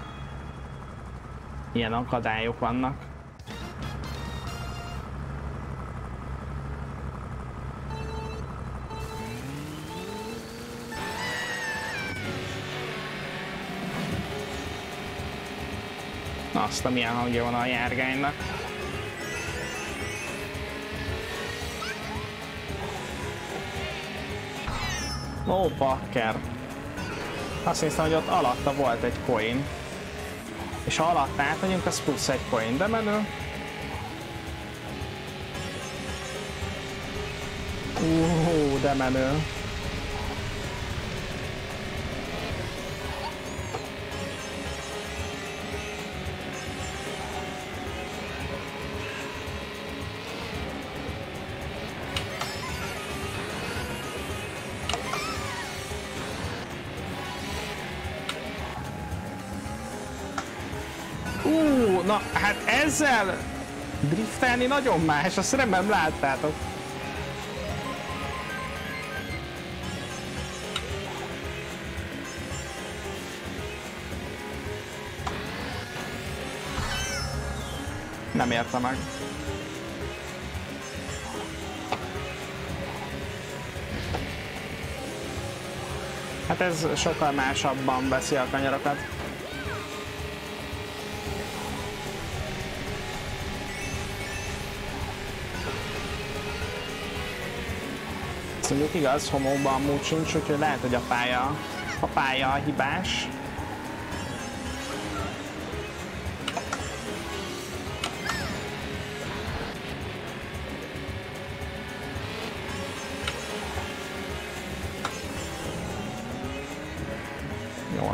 ilyen akadályok vannak. Azt, milyen hangja van a járgánynak. Ó, bakker. Azt hiszem, hogy ott alatta volt egy coin. És ha alatt átmegyünk, az plusz egy coin, de menő. Uhú, de menő. Uh, na hát ezzel driftelni nagyon más, azt remélem láttátok. Nem érte meg. Hát ez sokkal másabban veszi a kanyarokat. Mondjuk igaz, homokban amúgy sincs, úgyhogy lehet, hogy a pálya, a pálya hibás.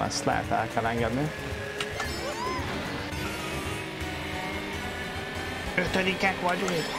ezt lehet el kell engedni. Ötödikek vagyunk!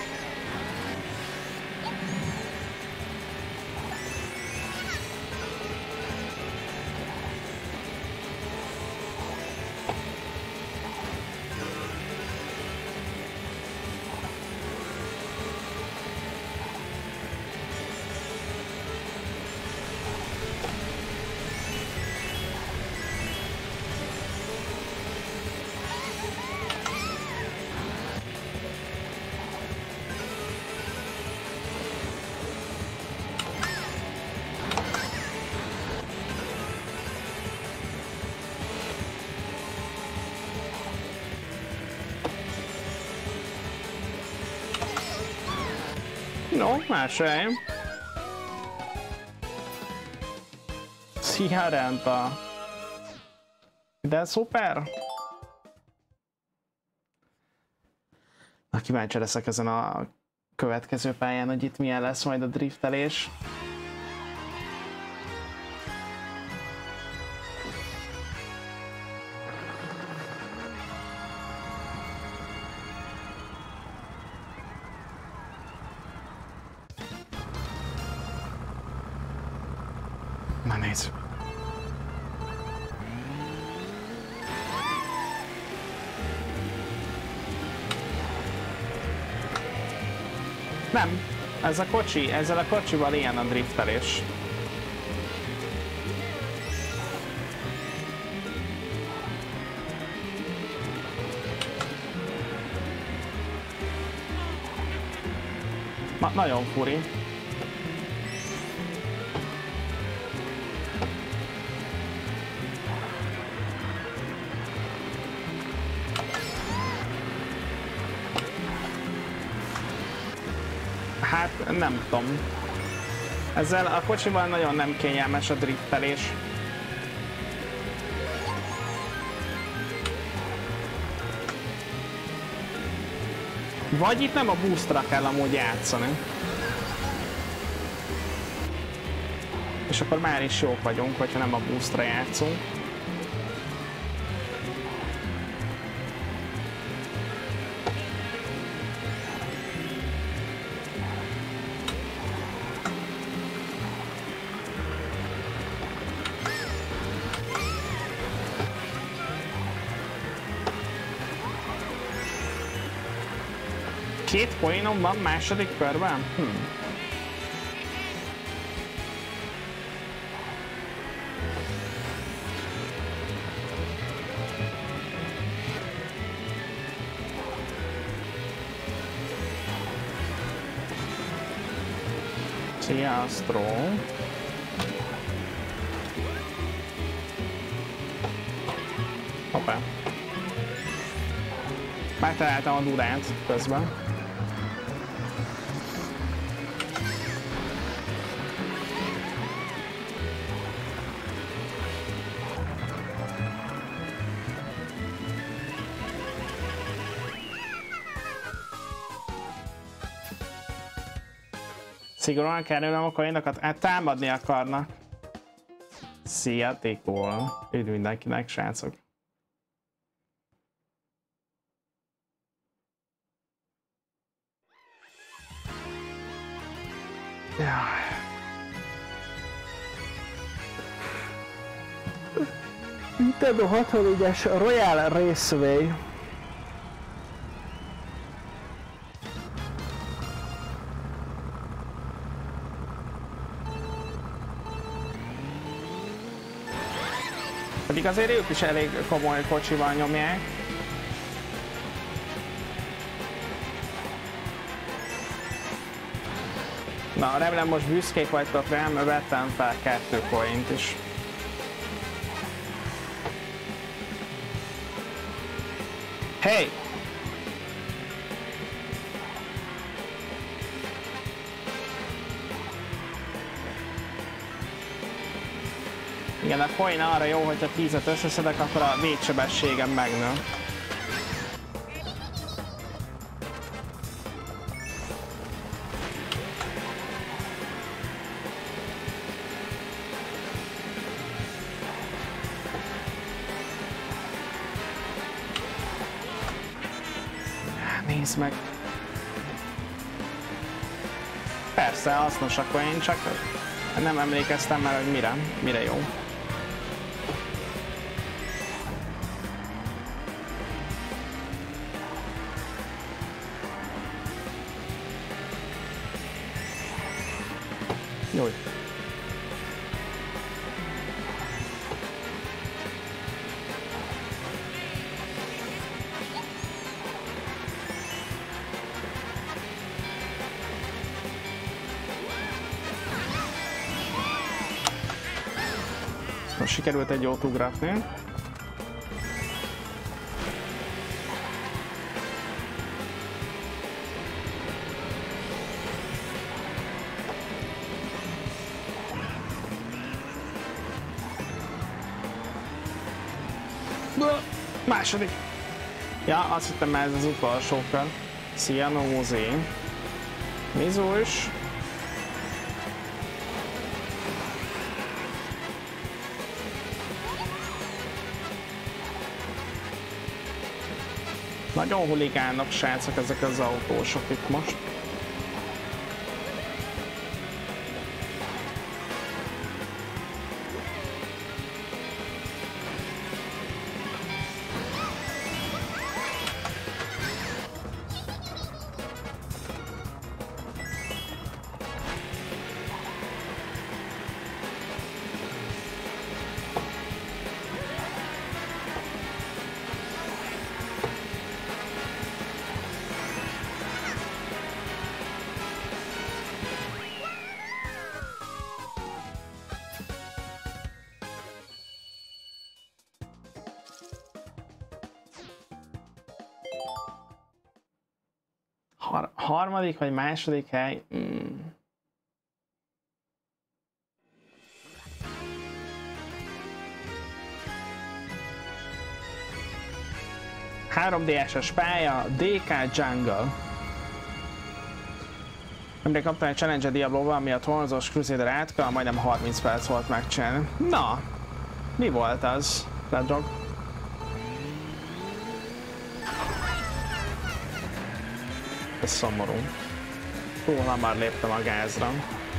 No, más sem. Szia, Renta. De szuper. Na, kíváncsi leszek ezen a következő pályán, hogy itt milyen lesz majd a driftelés. Na nézd. Nem, ez a kocsi, ezzel a kocsival ilyen a driftelés. Na, nagyon furi. Hát nem tudom. Ezzel a kocsival nagyon nem kényelmes a driftelés. Vagy itt nem a boostra kell amúgy játszani. És akkor már is jók vagyunk, hogyha nem a boostra játszunk. Két poénom van második körben? Hm. Sziasztok! Hoppá! Megtaláltam a Durát közben. Szigorúan kerülöm a coinokat? Hát támadni akarnak. Szia, Tikol. Üdv mindenkinek, srácok. Jaj. Nintendo hatvannégyes Royal Raceway. Pedig azért ők is elég komoly kocsival nyomják. Na, remélem most büszkék vagytok rám, mert vettem fel kettő coint is. Hey! Igen, a coin arra jó, hogyha tízet összeszedek, akkor a végsebességem megnő. Nézd meg! Persze, hasznosak, én csak nem emlékeztem már, hogy mire, mire jó. Jaj. Most sikerült egy jót ugratni. Második. Ja, azt hittem, ez az utolsó kör. Szia, Nózi. Mizus. Nagyon huligánok, srácok, ezek az autósok itt most. Har harmadik vagy második hely? Mm. három dé es-es pálya, dé ká Jungle. Nemrég kaptam egy challenge a Diablo-val, ami a Tronzos Crusader átka, majdnem harminc perc volt megcsinálni. Na, mi volt az, Ledrog? Ez szomorú. Túl hamar léptem a gázra.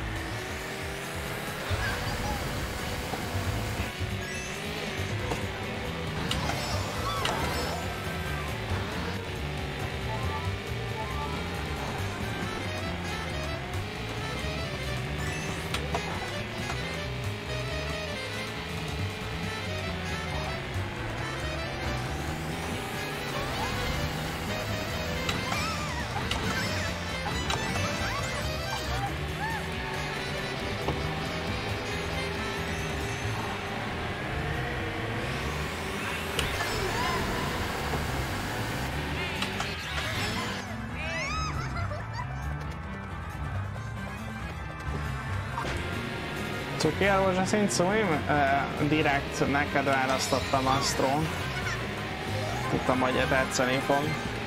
Cuki a rózsaszín cuim? Uh, direkt neked választottam, Astro. Tudtam, hogy tetszeni fog.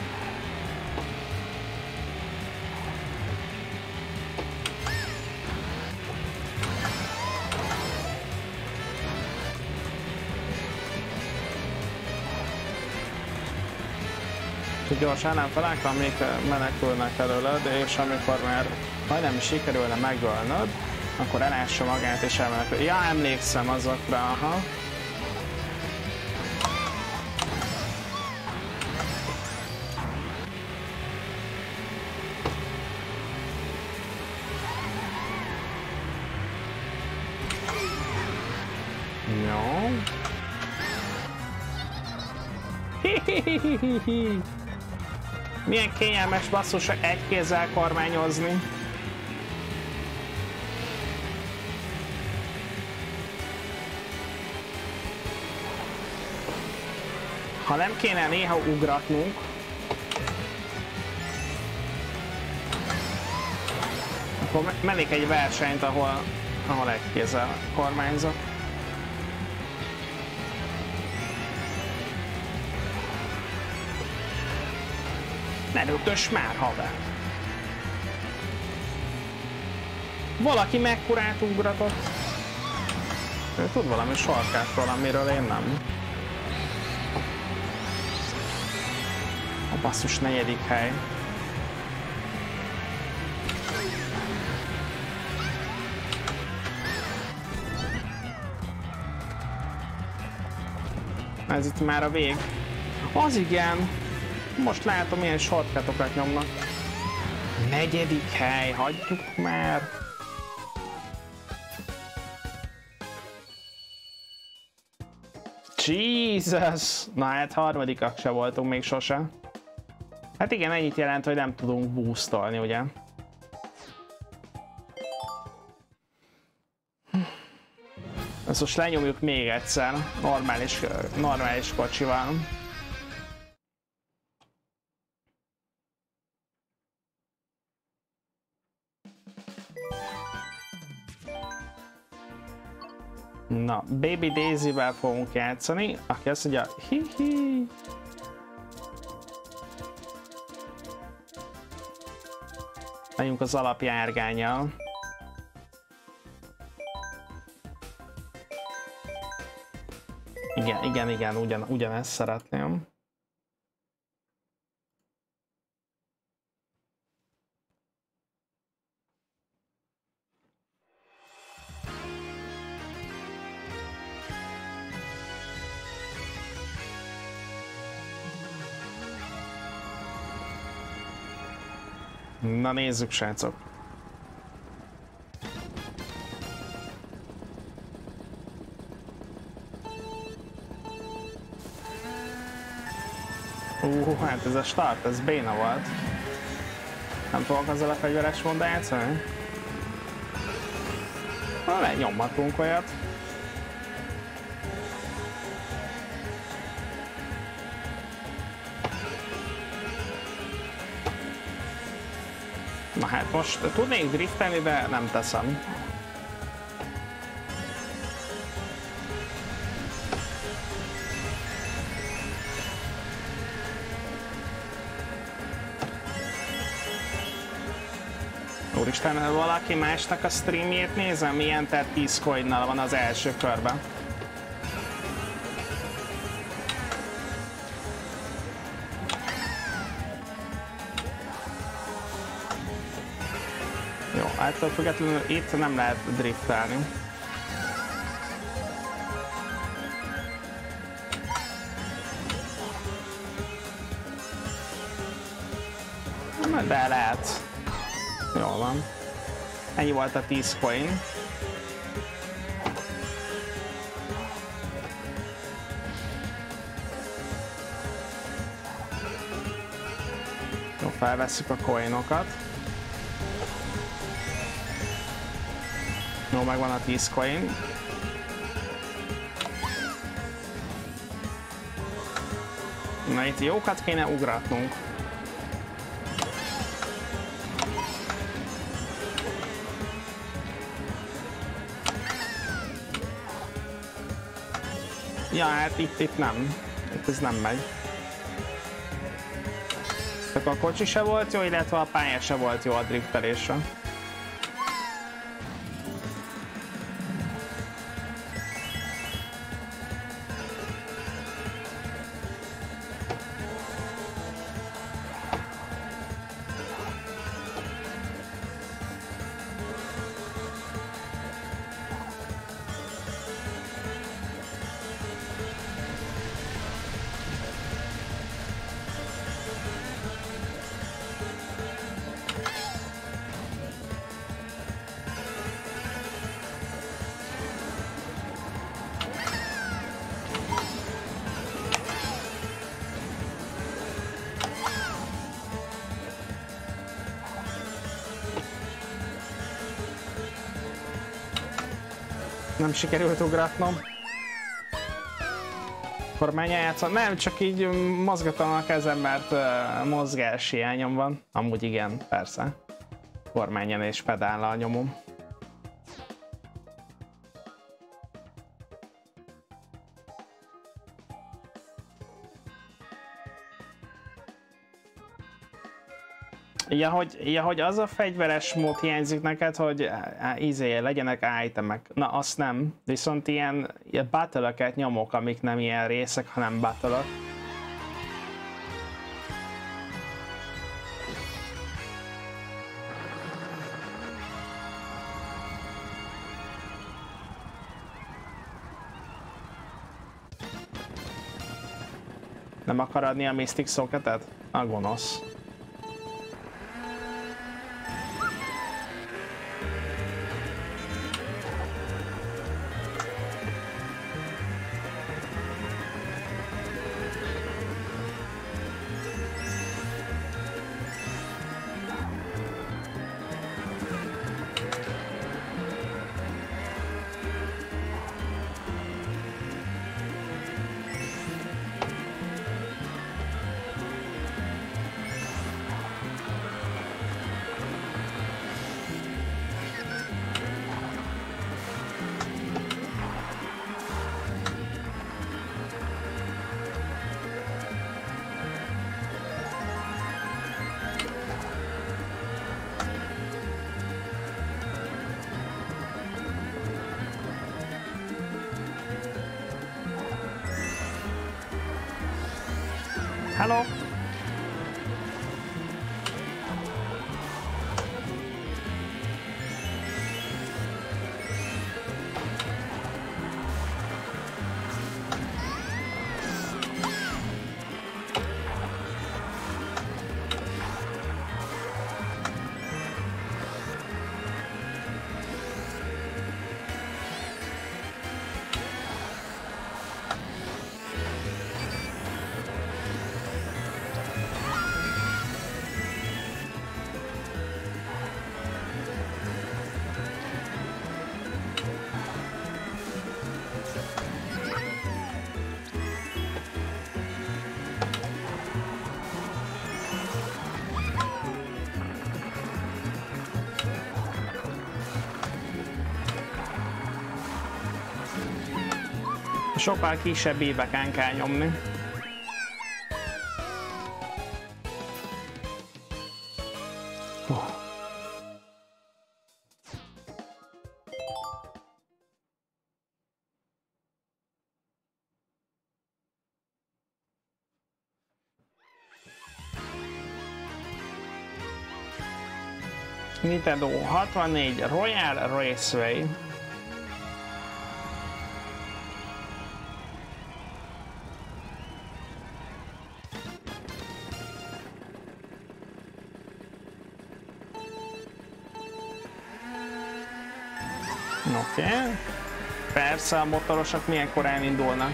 Gyorsan nem felek, amik menekülnek előled, és amikor már majdnem sikerülne megölnöd, akkor elássa magát és elmenekül. Ja, emlékszem azokra, aha. Jó. Hihihihihi. Milyen kényelmes basszus egy kézzel kormányozni. Ha nem kéne néha ugratnunk, akkor mennék egy versenyt, ahol, ahol egy kézzel kormányzok. Ne rögtös már, haver! Valaki mekkorát ugratott. Ő tud valami sarkát valamiről, én nem. Basszus, negyedik hely. Ez itt már a vég. Az igen! Most látom, milyen shortcutokat nyomnak. Negyedik hely, hagyjuk már! Jesus! Na hát harmadikak se voltunk még sose. Hát igen, ennyit jelent, hogy nem tudunk boostolni, ugye? Ezt most lenyomjuk még egyszer, normális, normális kocsival. Na, Baby Daisy-vel fogunk játszani, aki azt mondja, hi-hi. Menjünk az alapjárgánnyal. Igen, igen, igen, ugyan, ugyanezt szeretném. Na nézzük, srácok! Ú, hát ez a start, ez béna volt. Nem tudok azzal a fegyveres móddal játszani? Na, lenyomhatunk olyat. Na hát most tudnék driftelni, de nem teszem. Úristen, valaki másnak a streamjét nézem, milyen tehát tíz coinnal van az első körben. Jó, ettől függetlenül itt nem lehet driftelni. De lehet. Jól van. Ennyi volt a tíz coin. Jó, felvesszük a coinokat. Jó, megvan a tíz coin. Na itt jókat kéne ugratnunk. Ja, hát itt, itt nem. Itt ez nem megy. Csak a kocsi se volt jó, illetve a pálya se volt jó a driftelésre. Nem sikerült ugratnom. Kormányon játszom? Nem, csak így mozgatom a kezem, mert uh, mozgás hiányom van. Amúgy igen, persze. Kormányon és pedállal nyomom. Ja hogy, ja, hogy az a fegyveres mód hiányzik neked, hogy izé, legyenek itemek. Na, azt nem. Viszont ilyen, ilyen battle-öket nyomok, amik nem ilyen részek, hanem battle-ök. Nem akar adni a Mystic Socketet? A gonosz. Hello? Sokkal kisebb éveken kell nyomni. Oh. Nintendo hatvannégy Royal Raceway. Oké. Okay. Persze a motorosok milyen korán indulnak.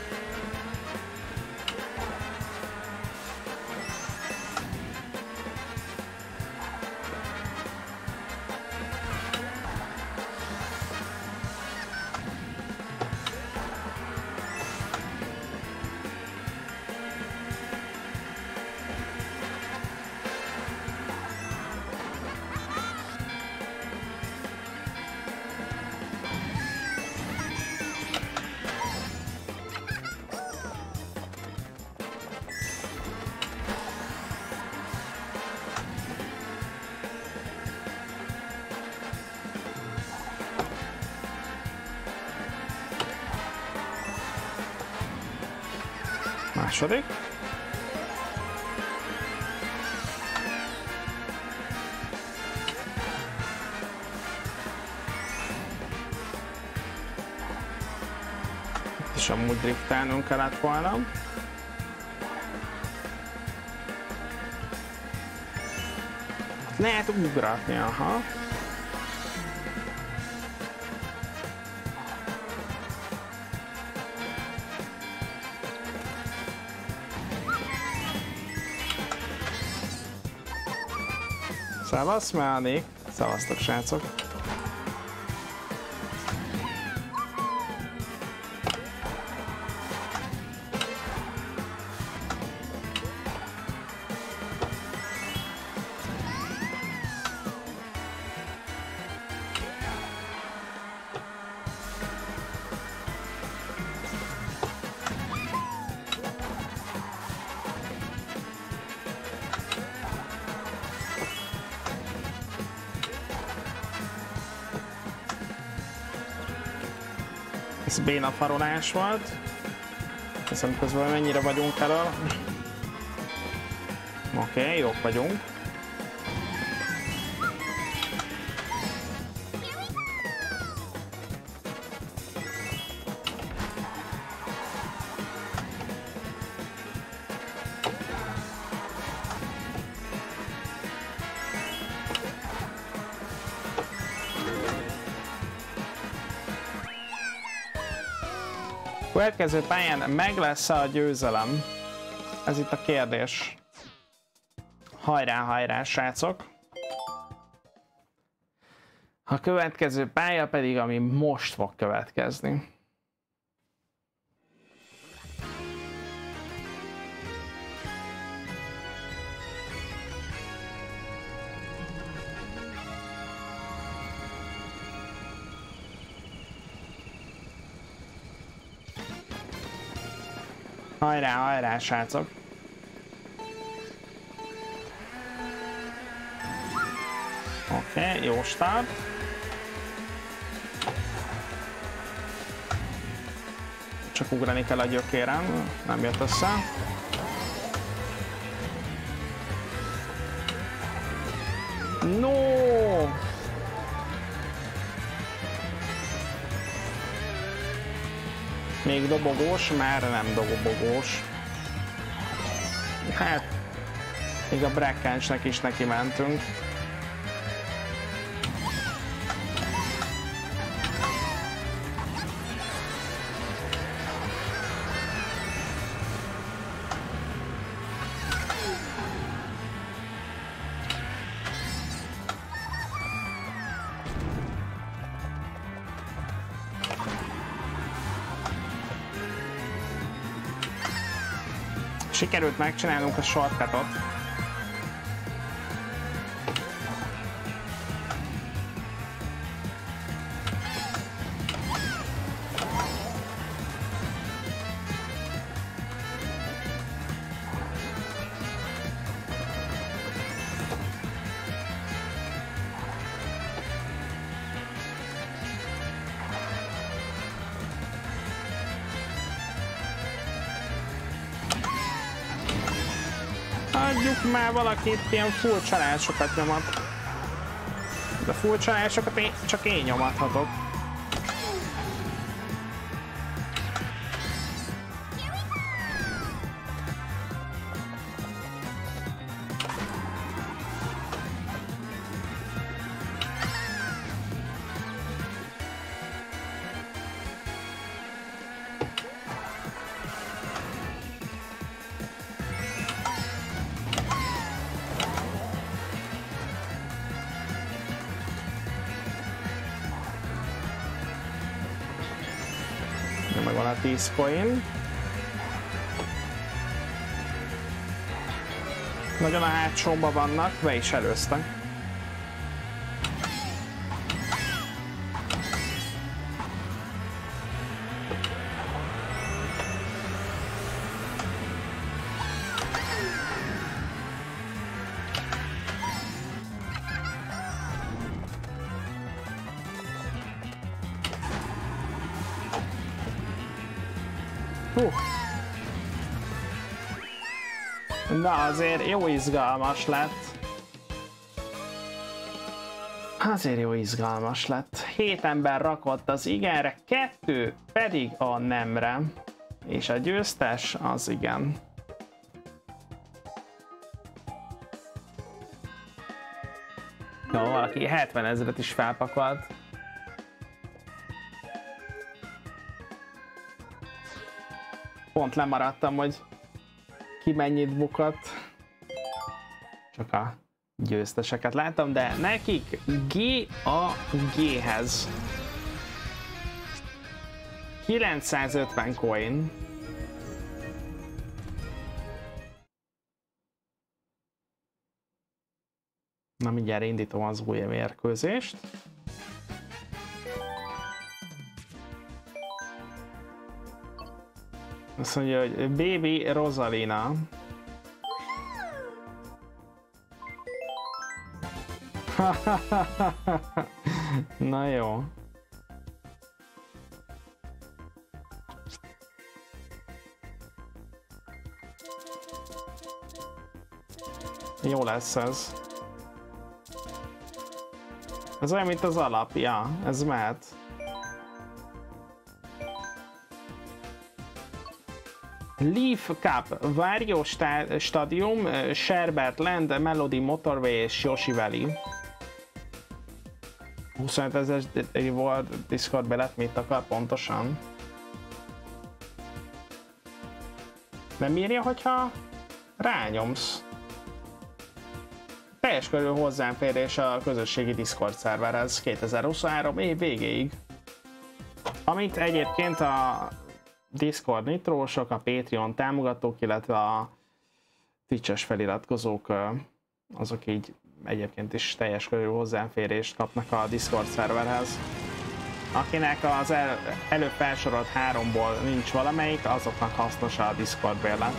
Második. Itt is amúgy driftelnünk kellett volna. Lehet ugratni, aha. Szevasz, Melanie! Szevasztok, srácok! Ez béna farolás volt. Hiszem közben mennyire vagyunk elől. Oké, okay, jók vagyunk. Következő pályán meg lesz-e a győzelem? Ez itt a kérdés. Hajrá, hajrá, srácok! A következő pálya pedig, ami most fog következni. Hajrá, hajrá, srácok! Oké, okay, jó start. Csak ugrani kell a gyökérem, nem jött össze. No! Még dobogós, már nem dobogós. Hát, még a Brackensnek is neki mentünk. Sikerült megcsinálnunk a shortcutot. Adjuk már valakit, ilyen full csalásokat nyomat. De full csalásokat én, csak én nyomathatok. Megvan a tíz coin. Nagyon a hátsóban vannak, be is előztek. Hú. Na azért jó izgalmas lett. Azért jó izgalmas lett. Hét ember rakott az igenre, kettő pedig a nemre. És a győztes az igen. Jó, valaki hetvenezret is felpakolt. Pont lemaradtam, hogy ki mennyit bukott. Csak a győzteseket láttam, de nekik G a G-hez. kilencszázötven coin. Na mindjárt indítom az új mérkőzést. Azt mondja, hogy Baby Rosalina. Na jó. Jó lesz ez. Ez olyan, mint az alap. Ja, ez mehet. Leaf Cup, Wario Stadium, Sherbert Land, Melody Motorway és Yoshi Valley. huszonöt ezer volt Discord belet, mit akar pontosan? Nem írja, hogyha rányomsz. Teljes körű hozzáférés a közösségi Discord szerverhez kétezer-huszonhárom év végéig. Amit egyébként a Discord nitrósok, a Patreon támogatók, illetve a Twitch-es feliratkozók, azok így egyébként is teljes körű hozzáférést kapnak a Discord szerverhez. Akinek az el, előbb felsorolt háromból nincs valamelyik, azoknak hasznos a Discord bérlet.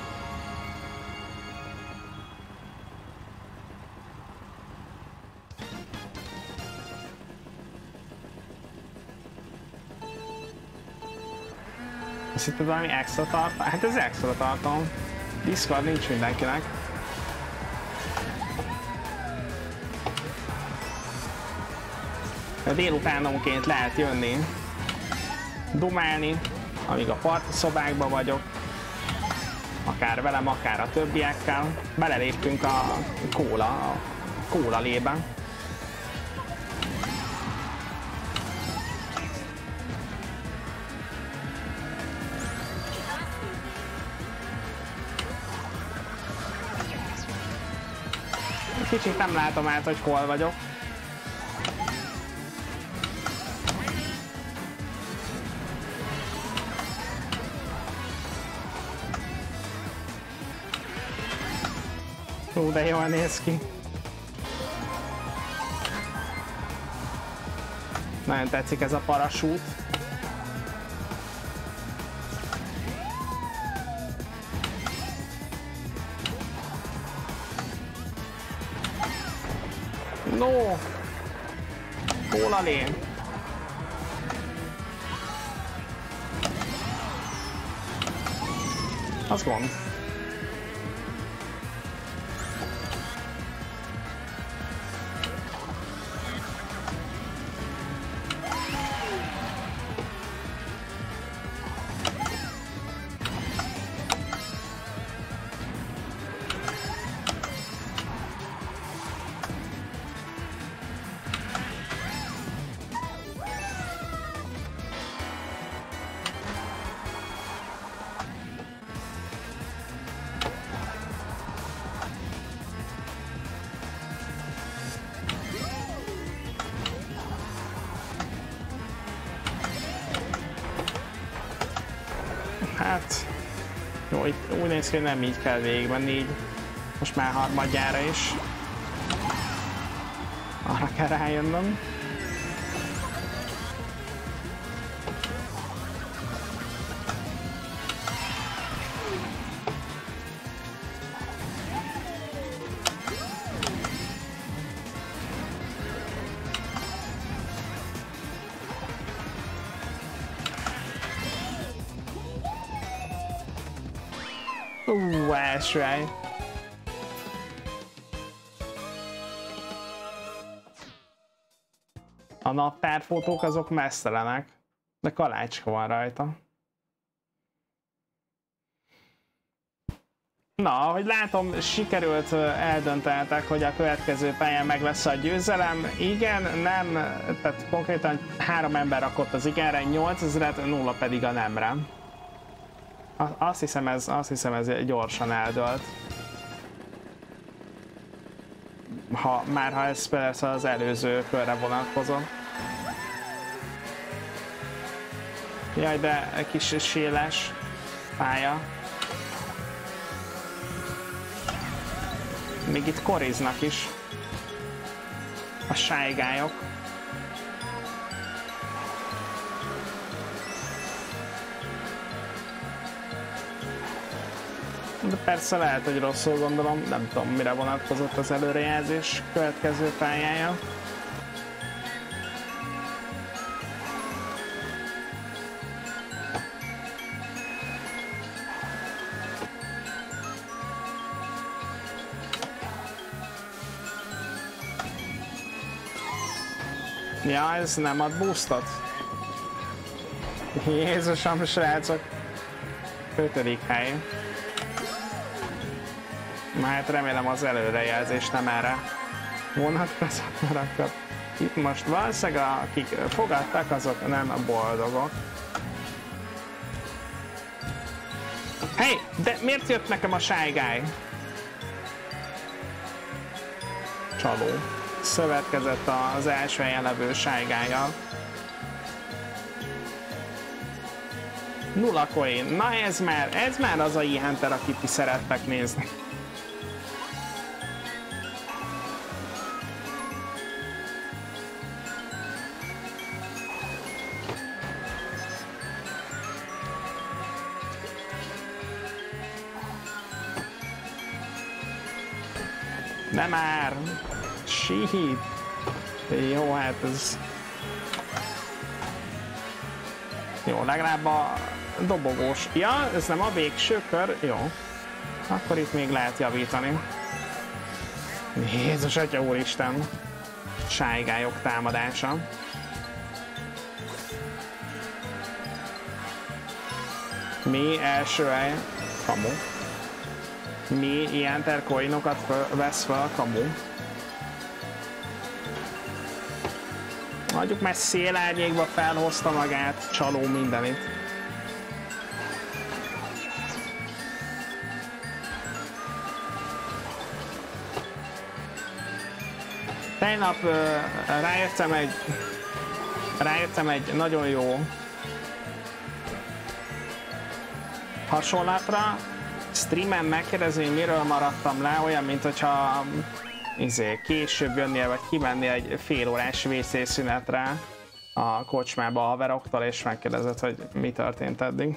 Azt hitted valami extra tartalom? Hát ez extra tartalom. Discord nincs mindenkinek. Délutánonként lehet jönni, dumálni, amíg a parti szobákban vagyok. Akár velem, akár a többiekkel. Beleléptünk a kóla, a kóla lébe. Kicsit nem látom át, hogy hol vagyok. Hú, de jól néz ki. Nagyon tetszik ez a parasút. No! Kólalé! Az gond. Hát, jó, itt úgy néz ki, hogy nem így kell végigmenni, így most már harmadjára is. Arra kell rájönnöm. Ú, első hely. A naptárfotók azok messzelenek, de kalácska van rajta. Na, ahogy látom, sikerült eldöntenetek, hogy a következő pályán meg lesz a győzelem. Igen, nem, tehát konkrétan három ember rakott az igenre, nyolcezret, nulla pedig a nemre. Azt hiszem, ez, azt hiszem ez gyorsan eldőlt. Ha, már ha ez persze az előző körre vonatkozott. Jaj, de egy kis séles pálya. Még itt koriznak is a sájgályok. De persze lehet, hogy rosszul gondolom, nem tudom, mire vonatkozott az előrejelzés következő pályája. Ja, ez nem ad boostot? Jézusom, srácok! Ötödik hely. Hát remélem az előrejelzés nem erre vonatkozott, mert akkor itt most valószínűleg akik fogadtak, azok nem boldogok. Hey, de miért jött nekem a Shy Guy? Csaló. Szövetkezett az első helyen levő Shy Guy-jal. Nulla coin. Na ez már, ez már az a E-Hunter, akit ti szerettek nézni. Nem már! Shit! Jó, hát ez... Jó, legalább a dobogós... Ja, ez nem a végső kör? Jó. Akkor itt még lehet javítani. Jézus Atya Úristen! Shy Guy-ok támadása. Mi első hely? Kamu. Mi ilyen tercoinokat vesz fel a kamu. Hagyjuk, mert szélárnyékba felhozta magát, csaló mindenit. Tegnap uh, rájöttem egy rájöttem egy nagyon jó hasonlatra. Streamen megkérdezni, miről maradtam le, olyan, mint hogyha izé, később jönnél, vagy kimennél egy fél órás vé cé szünetre a kocsmába a haveroktól, és megkérdezed, hogy mi történt eddig.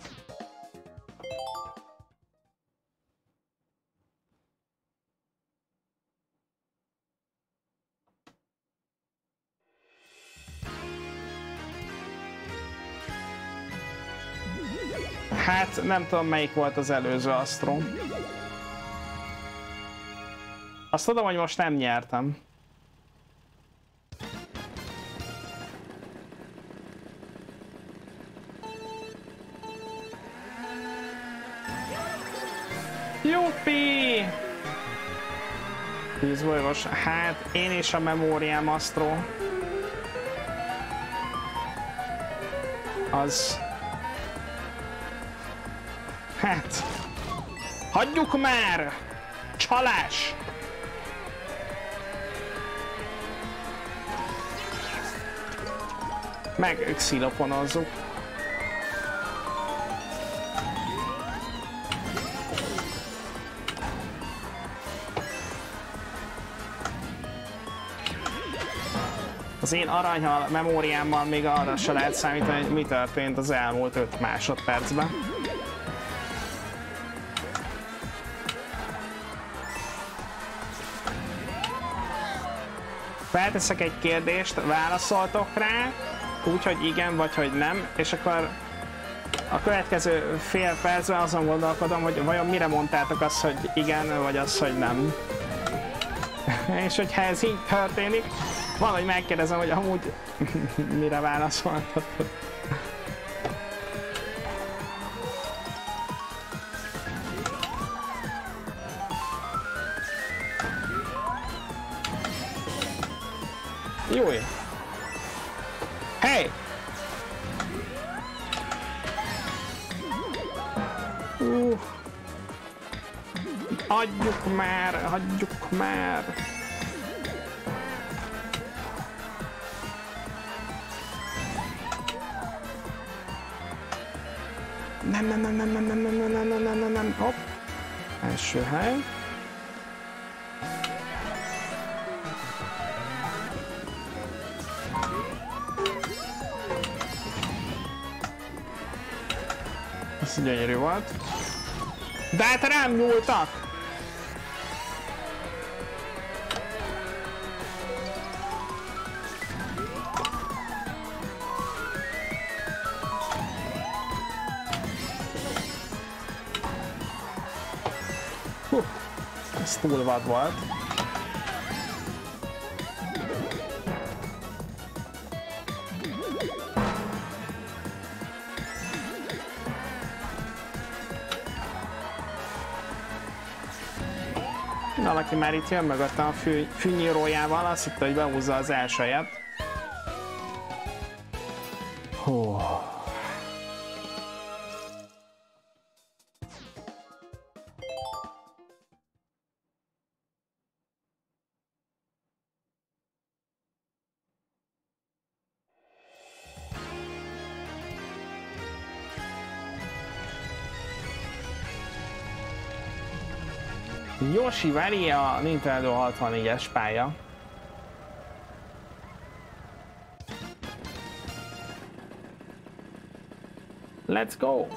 Hát nem tudom, melyik volt az előző Astro. Azt tudom, hogy most nem nyertem. Juppi! tíz bolygós. Hát én és a memóriám Astro. Az... Hát... Hagyjuk már! Csalás! Meg xilofonozzuk. Az én aranyhal memóriámmal még arra se lehet számítani, hogy mi történt az elmúlt öt másodpercben. Felteszek egy kérdést, válaszoltok rá, úgyhogy igen vagy hogy nem, és akkor a következő fél percben azon gondolkodom, hogy vajon mire mondtátok azt, hogy igen, vagy azt, hogy nem. És hogyha ez így történik, valahogy megkérdezem, hogy amúgy mire válaszoltatok. Júj! Hey! Uh. Adjuk már, adjuk már! Nem, nem, nem, nem, nem, nem, nem, nem, nem, nem, nem, nem, nem, hopp! Első hely. Ez gyönyörű volt. De hát rám nyúltak! Hú, ez túl vad volt. Valaki már itt jön mögöttem a fű, fűnyírójával, azt hitte, hogy behúzza az első helyet. Hú. Yoshi Valley a Nintendo hatvannégyes pálya. Let's go!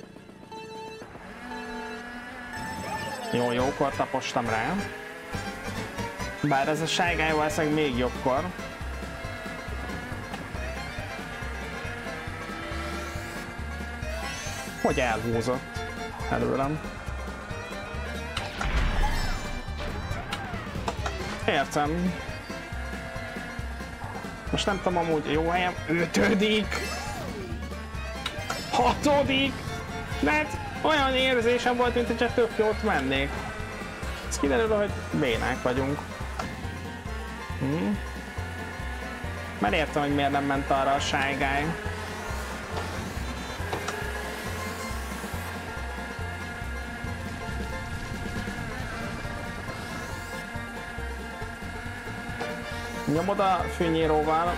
Jó, jókor tapostam rá. Bár ez a Shy valószínűleg még jobbkor. Hogy elhúzott előlem. Értem. Most nem tudom, amúgy jó helyem. Ötödik! Hatodik! Mert olyan érzésem volt, mint hogyha tök jót mennék. Ez kiderül, hogy bénák vagyunk. Hm. Mert értem, hogy miért nem ment arra a Shy Guy. Nyomod a fűnyíróval.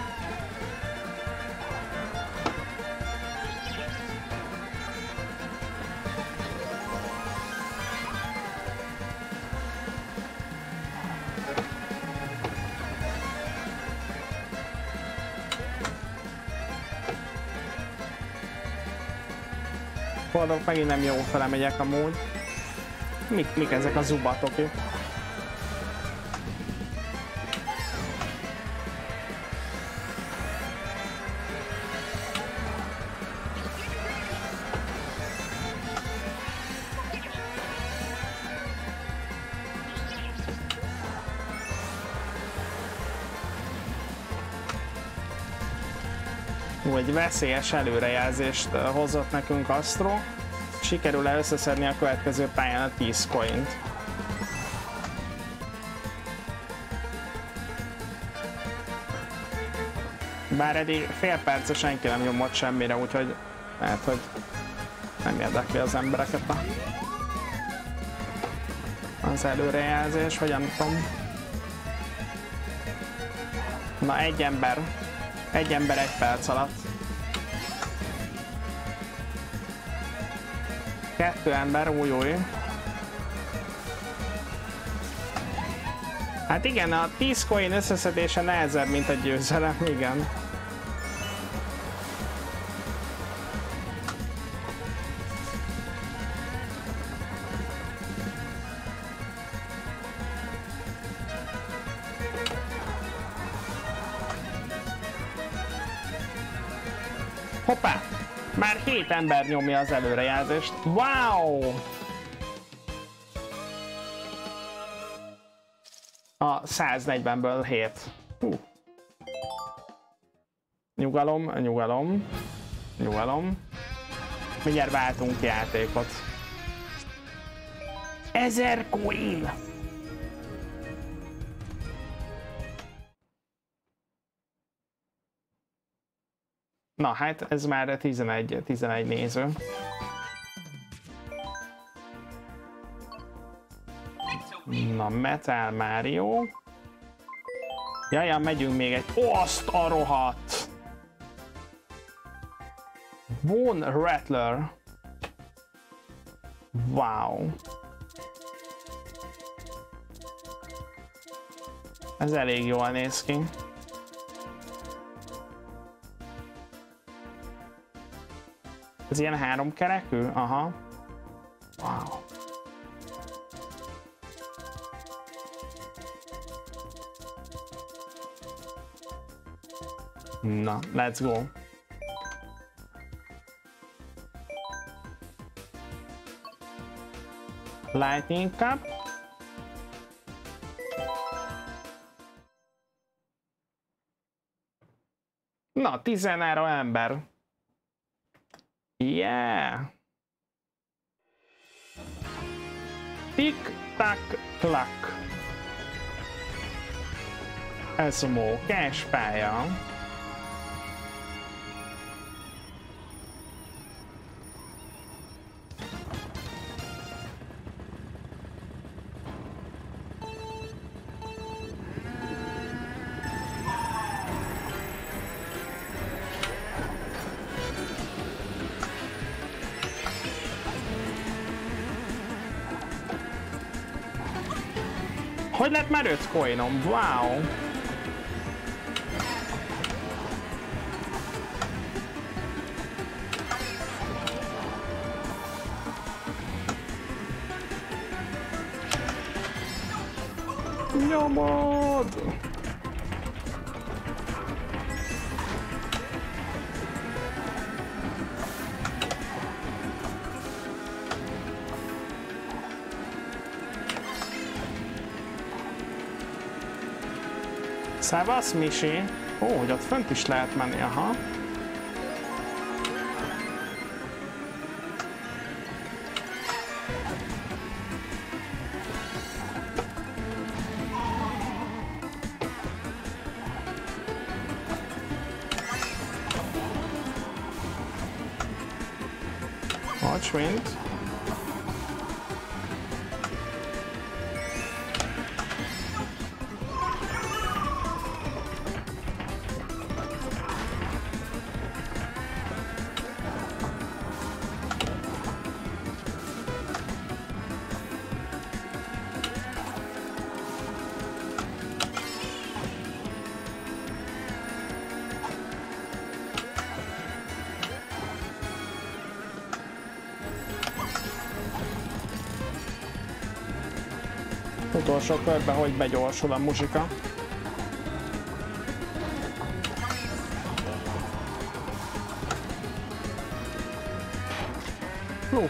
Boldog, megint nem jó fele megyek amúgy. Mik, mik ezek a zubatok itt? Egy veszélyes előrejelzést hozott nekünk Astro. Sikerül-e összeszedni a következő pályán a tíz coint? Bár eddig fél perce senki nem nyomott semmire, úgyhogy lehet, hogy nem érdekli az embereket a... az előrejelzés, vagy nem tudom. Na, egy ember. Egy ember egy perc alatt. Kettő ember, új, új. Hát igen, a tíz coin összeszedése nehezebb, mint egy győzelem, igen. Hoppá! Már hét ember nyomja az előrejelzést. Wow! A száznegyvenből hét. Hú. Nyugalom, nyugalom, nyugalom. Mindjárt váltunk játékot. Ezer coin! Na hát ez már tizenegy, tizenegy néző. Na, Metal Mario. Jajjá, megyünk még egy... Ó, azt a rohadt! Bone Rattler. Wow. Ez elég jól néz ki. Ez ilyen háromkerekű? Aha. Wow. Na, let's go. Lightning Cup. Na, tizenhárom ember. Yeah! Tik-tak-klak. Ez a mókás pálya. Hogy lett már öt coinom? Wow! Nyomod! Szevasz, Misi! Ó, hogy ott fönt is lehet menni, aha. Watch wind. Utolsó körben, hogy begyorsul a muzsika. Hú.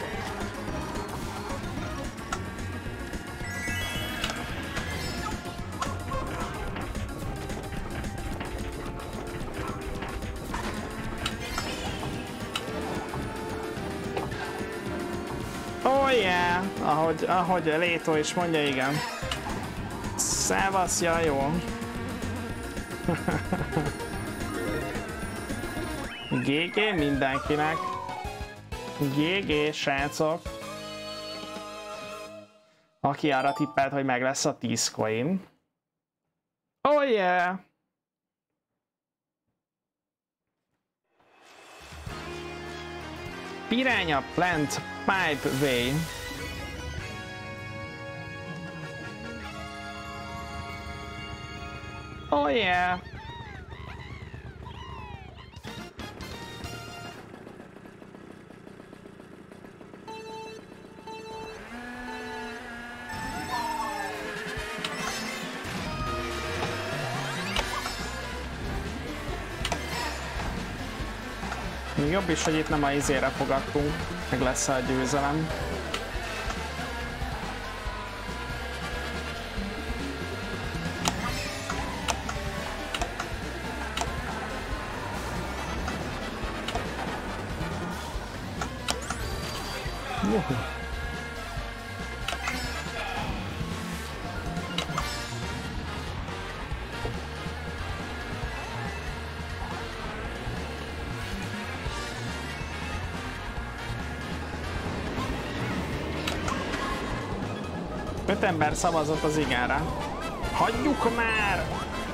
Oh yeah! Ahogy, ahogy Léto is mondja, igen. Szevasz, ja, jó. gé gé mindenkinek. gé gé, srácok. Aki arra tippelt, hogy meg lesz a tíz coin. Oh yeah! Piranha Plant Pipe Way. Oh yeah! Még jobb is, hogy itt nem a izére fogadtunk, meg lesz a győzelem. Juhu. Öt ember szavazott az igenre. Hagyjuk már!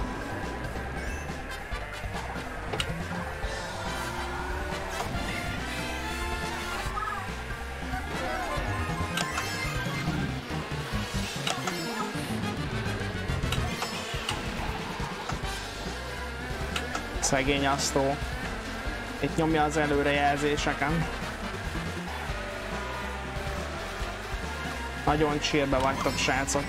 Szegény Asztó. Itt nyomja az előrejelzéseken. Nagyon csírbe vagytok, srácok.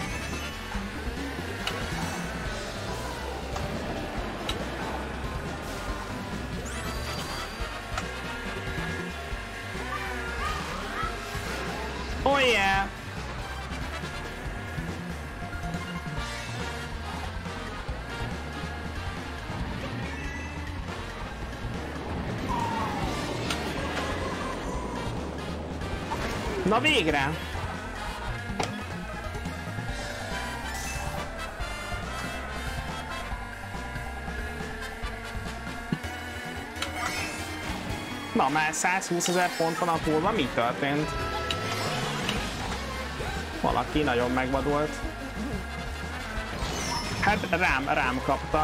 Oh yeah! Na végre! Na, már százhúszezer pont van a poolban, mi történt? Valaki nagyon megvadult. Hát rám, rám kapta.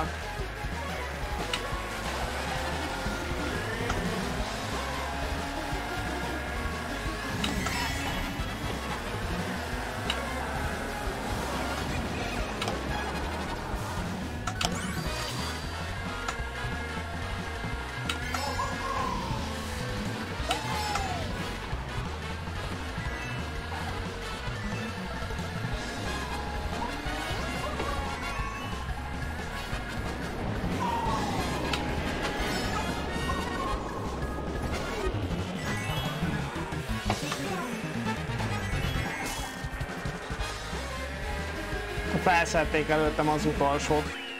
Felszedték előttem az utolsót.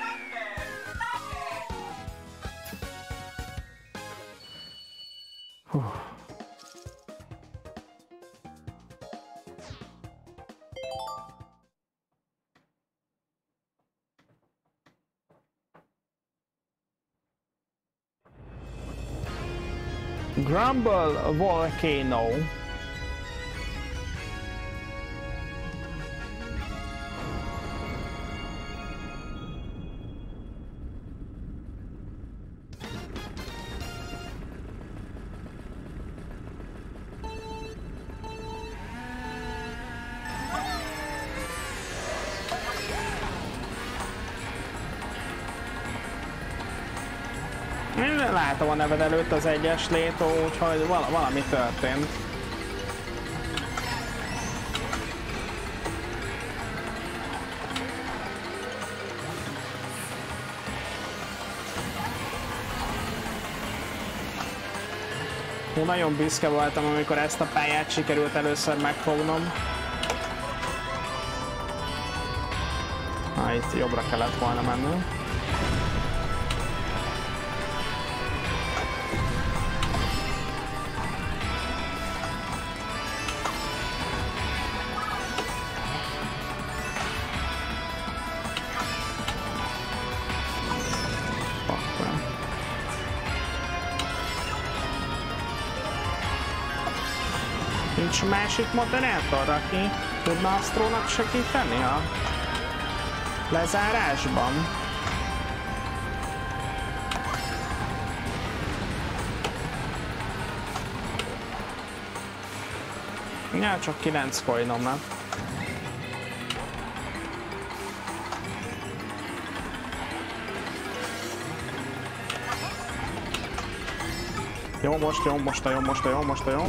Hú. Grumble Volcano. Én látom a neved előtt az egyes létó, úgyhogy val valami történt. Hú, nagyon büszke voltam, amikor ezt a pályát sikerült először megfognom. Na, itt jobbra kellett volna mennünk. Nincs másik moderátor, aki tudna Astrónak segíteni a lezárásban? Ja, csak kilenc coinom lett. Jó, most jó, most jó, most jó, most jó.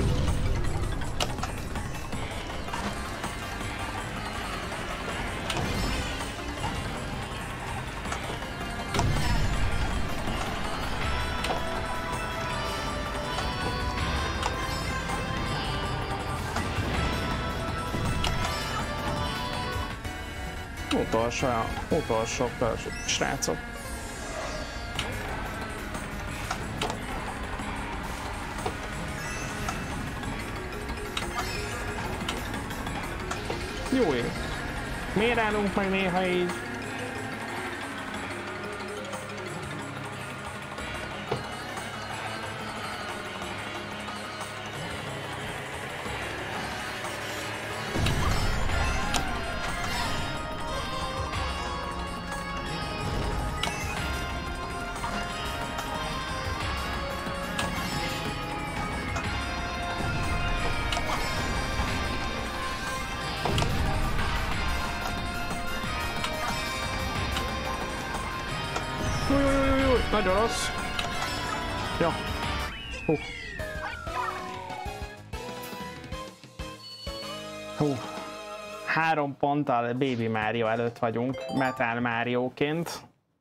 Utolsó, utolsó kör, srácok. Jó, miért állunk meg néha így? Nagyon rossz. Jó. Hú. Hú. Három ponttal Baby Mario előtt vagyunk, Metal Marioként.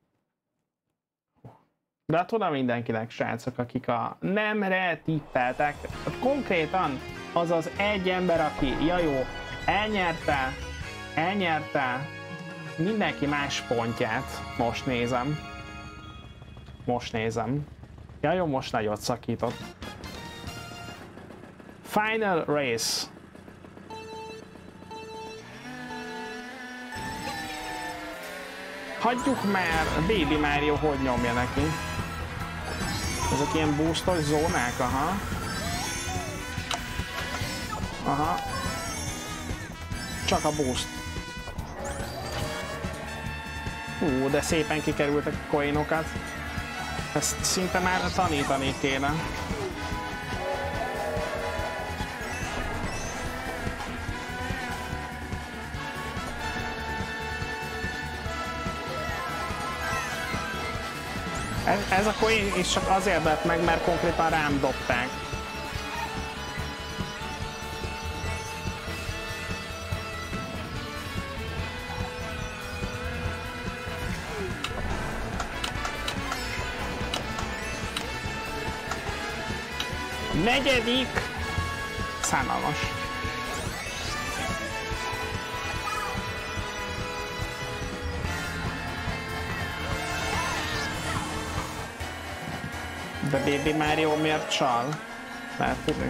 Gratulálok mindenkinek, srácok, akik a nemre tippeltek. Konkrétan az az egy ember, aki, ja jó, elnyerte, elnyerte mindenki más pontját. Most nézem. Most nézem. Ja jó, most nagyot szakított. Final race. Hagyjuk már, Baby Mario hogy nyomja neki. Ezek ilyen boostos zónák, aha. Aha. Csak a boost. Ú, de szépen kikerültek a coinokat. Ezt szinte már tanítani kéne. Ez, ez a coin is csak azért lett meg, mert konkrétan rám dobták. Negyedik! Szánalmas. De Baby Mario miért csal? Lehet tudni?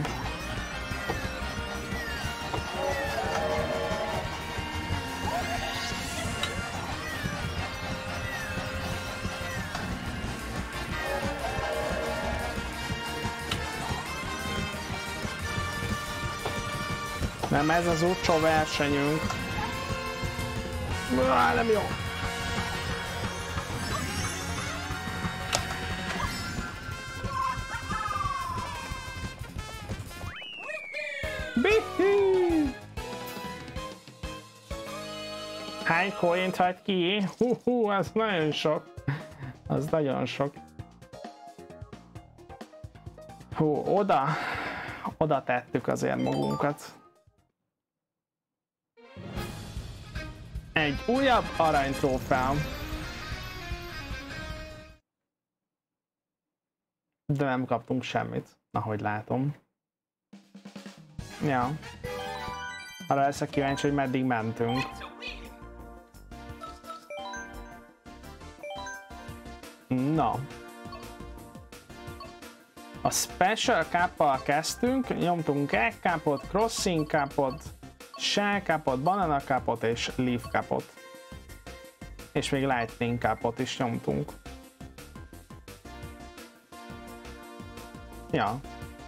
Nem ez az utcsó versenyünk. Á, nem jó. Bihi! Hány coint hagy ki? Hú, hú, az nagyon sok. Az nagyon sok. Hú, oda, oda tettük azért magunkat. Egy újabb aranytrófea. De nem kaptunk semmit, ahogy látom. Ja. Arra leszek kíváncsi, hogy meddig mentünk. Na. A Special Cup-kal kezdtünk, nyomtunk Egg Cup-ot, Crossing Cup-ot, Shell Cup-ot, Banana Cup-ot és Leaf Cup-ot. És még Lightning Cup-ot is nyomtunk. Ja.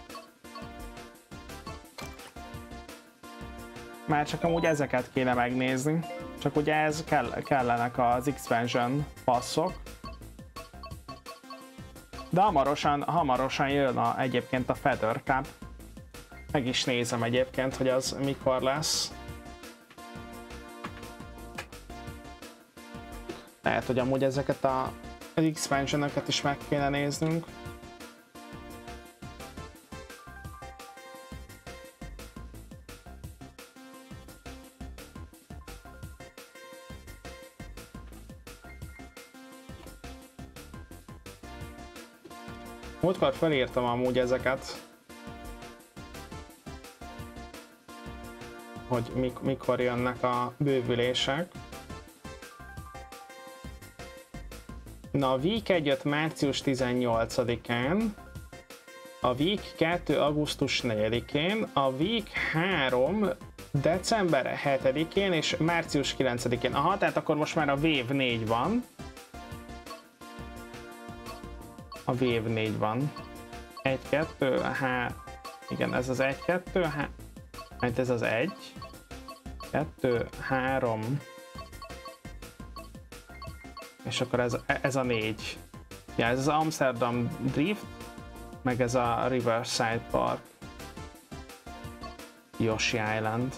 Már csak amúgy ezeket kéne megnézni. Csak ugye ez kell, kellenek az expansion passzok. De hamarosan, hamarosan jön a, egyébként a Feather Cup. Meg is nézem egyébként, hogy az mikor lesz. Lehet, hogy amúgy ezeket a expansion-öket is meg kéne néznünk. Múltkor felírtam amúgy ezeket, hogy mik mikor jönnek a bővülések. Na, a Week egy jött március tizennyolcadikán, a Week kettő augusztus negyedikén, a Week három december hetedikén és március kilencedikén. Aha, tehát akkor most már a Wave négy van. A Wave négy van. egy, kettő, há... Igen, ez az egy, kettő, há... Hát ez az egy, kettő, három... És akkor ez, ez a négy. Ja, ez az Amsterdam Drift, meg ez a Riverside Park. Yoshi Island.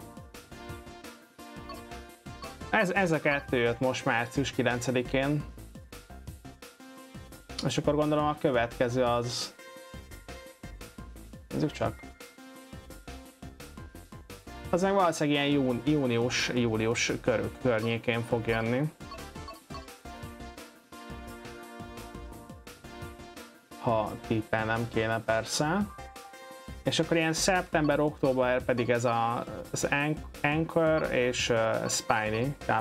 Ez, ez a kettő jött most március kilencedikén. És akkor gondolom a következő az... Nézzük csak. Az meg valószínűleg ilyen jún, június, július kör, környékén fog jönni. Ha tippelnem kéne persze. És akkor ilyen szeptember, október pedig ez a, az Anchor és uh, Spiny Cup.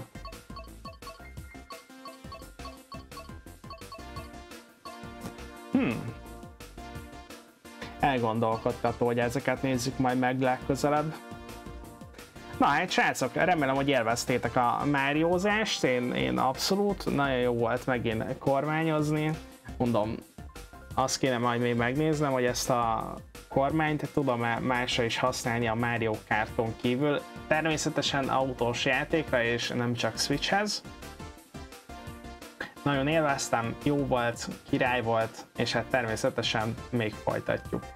Hmm. Elgondolkodtató, hogy ezeket nézzük majd meg legközelebb. Na hát srácok, remélem, hogy élveztétek a Máriózást, én, én abszolút, nagyon jó volt megint kormányozni. Mondom, azt kéne majd még megnéznem, hogy ezt a kormányt tudom-e másra is használni a Mario Karton kívül. Természetesen autós játékra és nem csak Switchhez. Nagyon élveztem, jó volt, király volt, és hát természetesen még folytatjuk.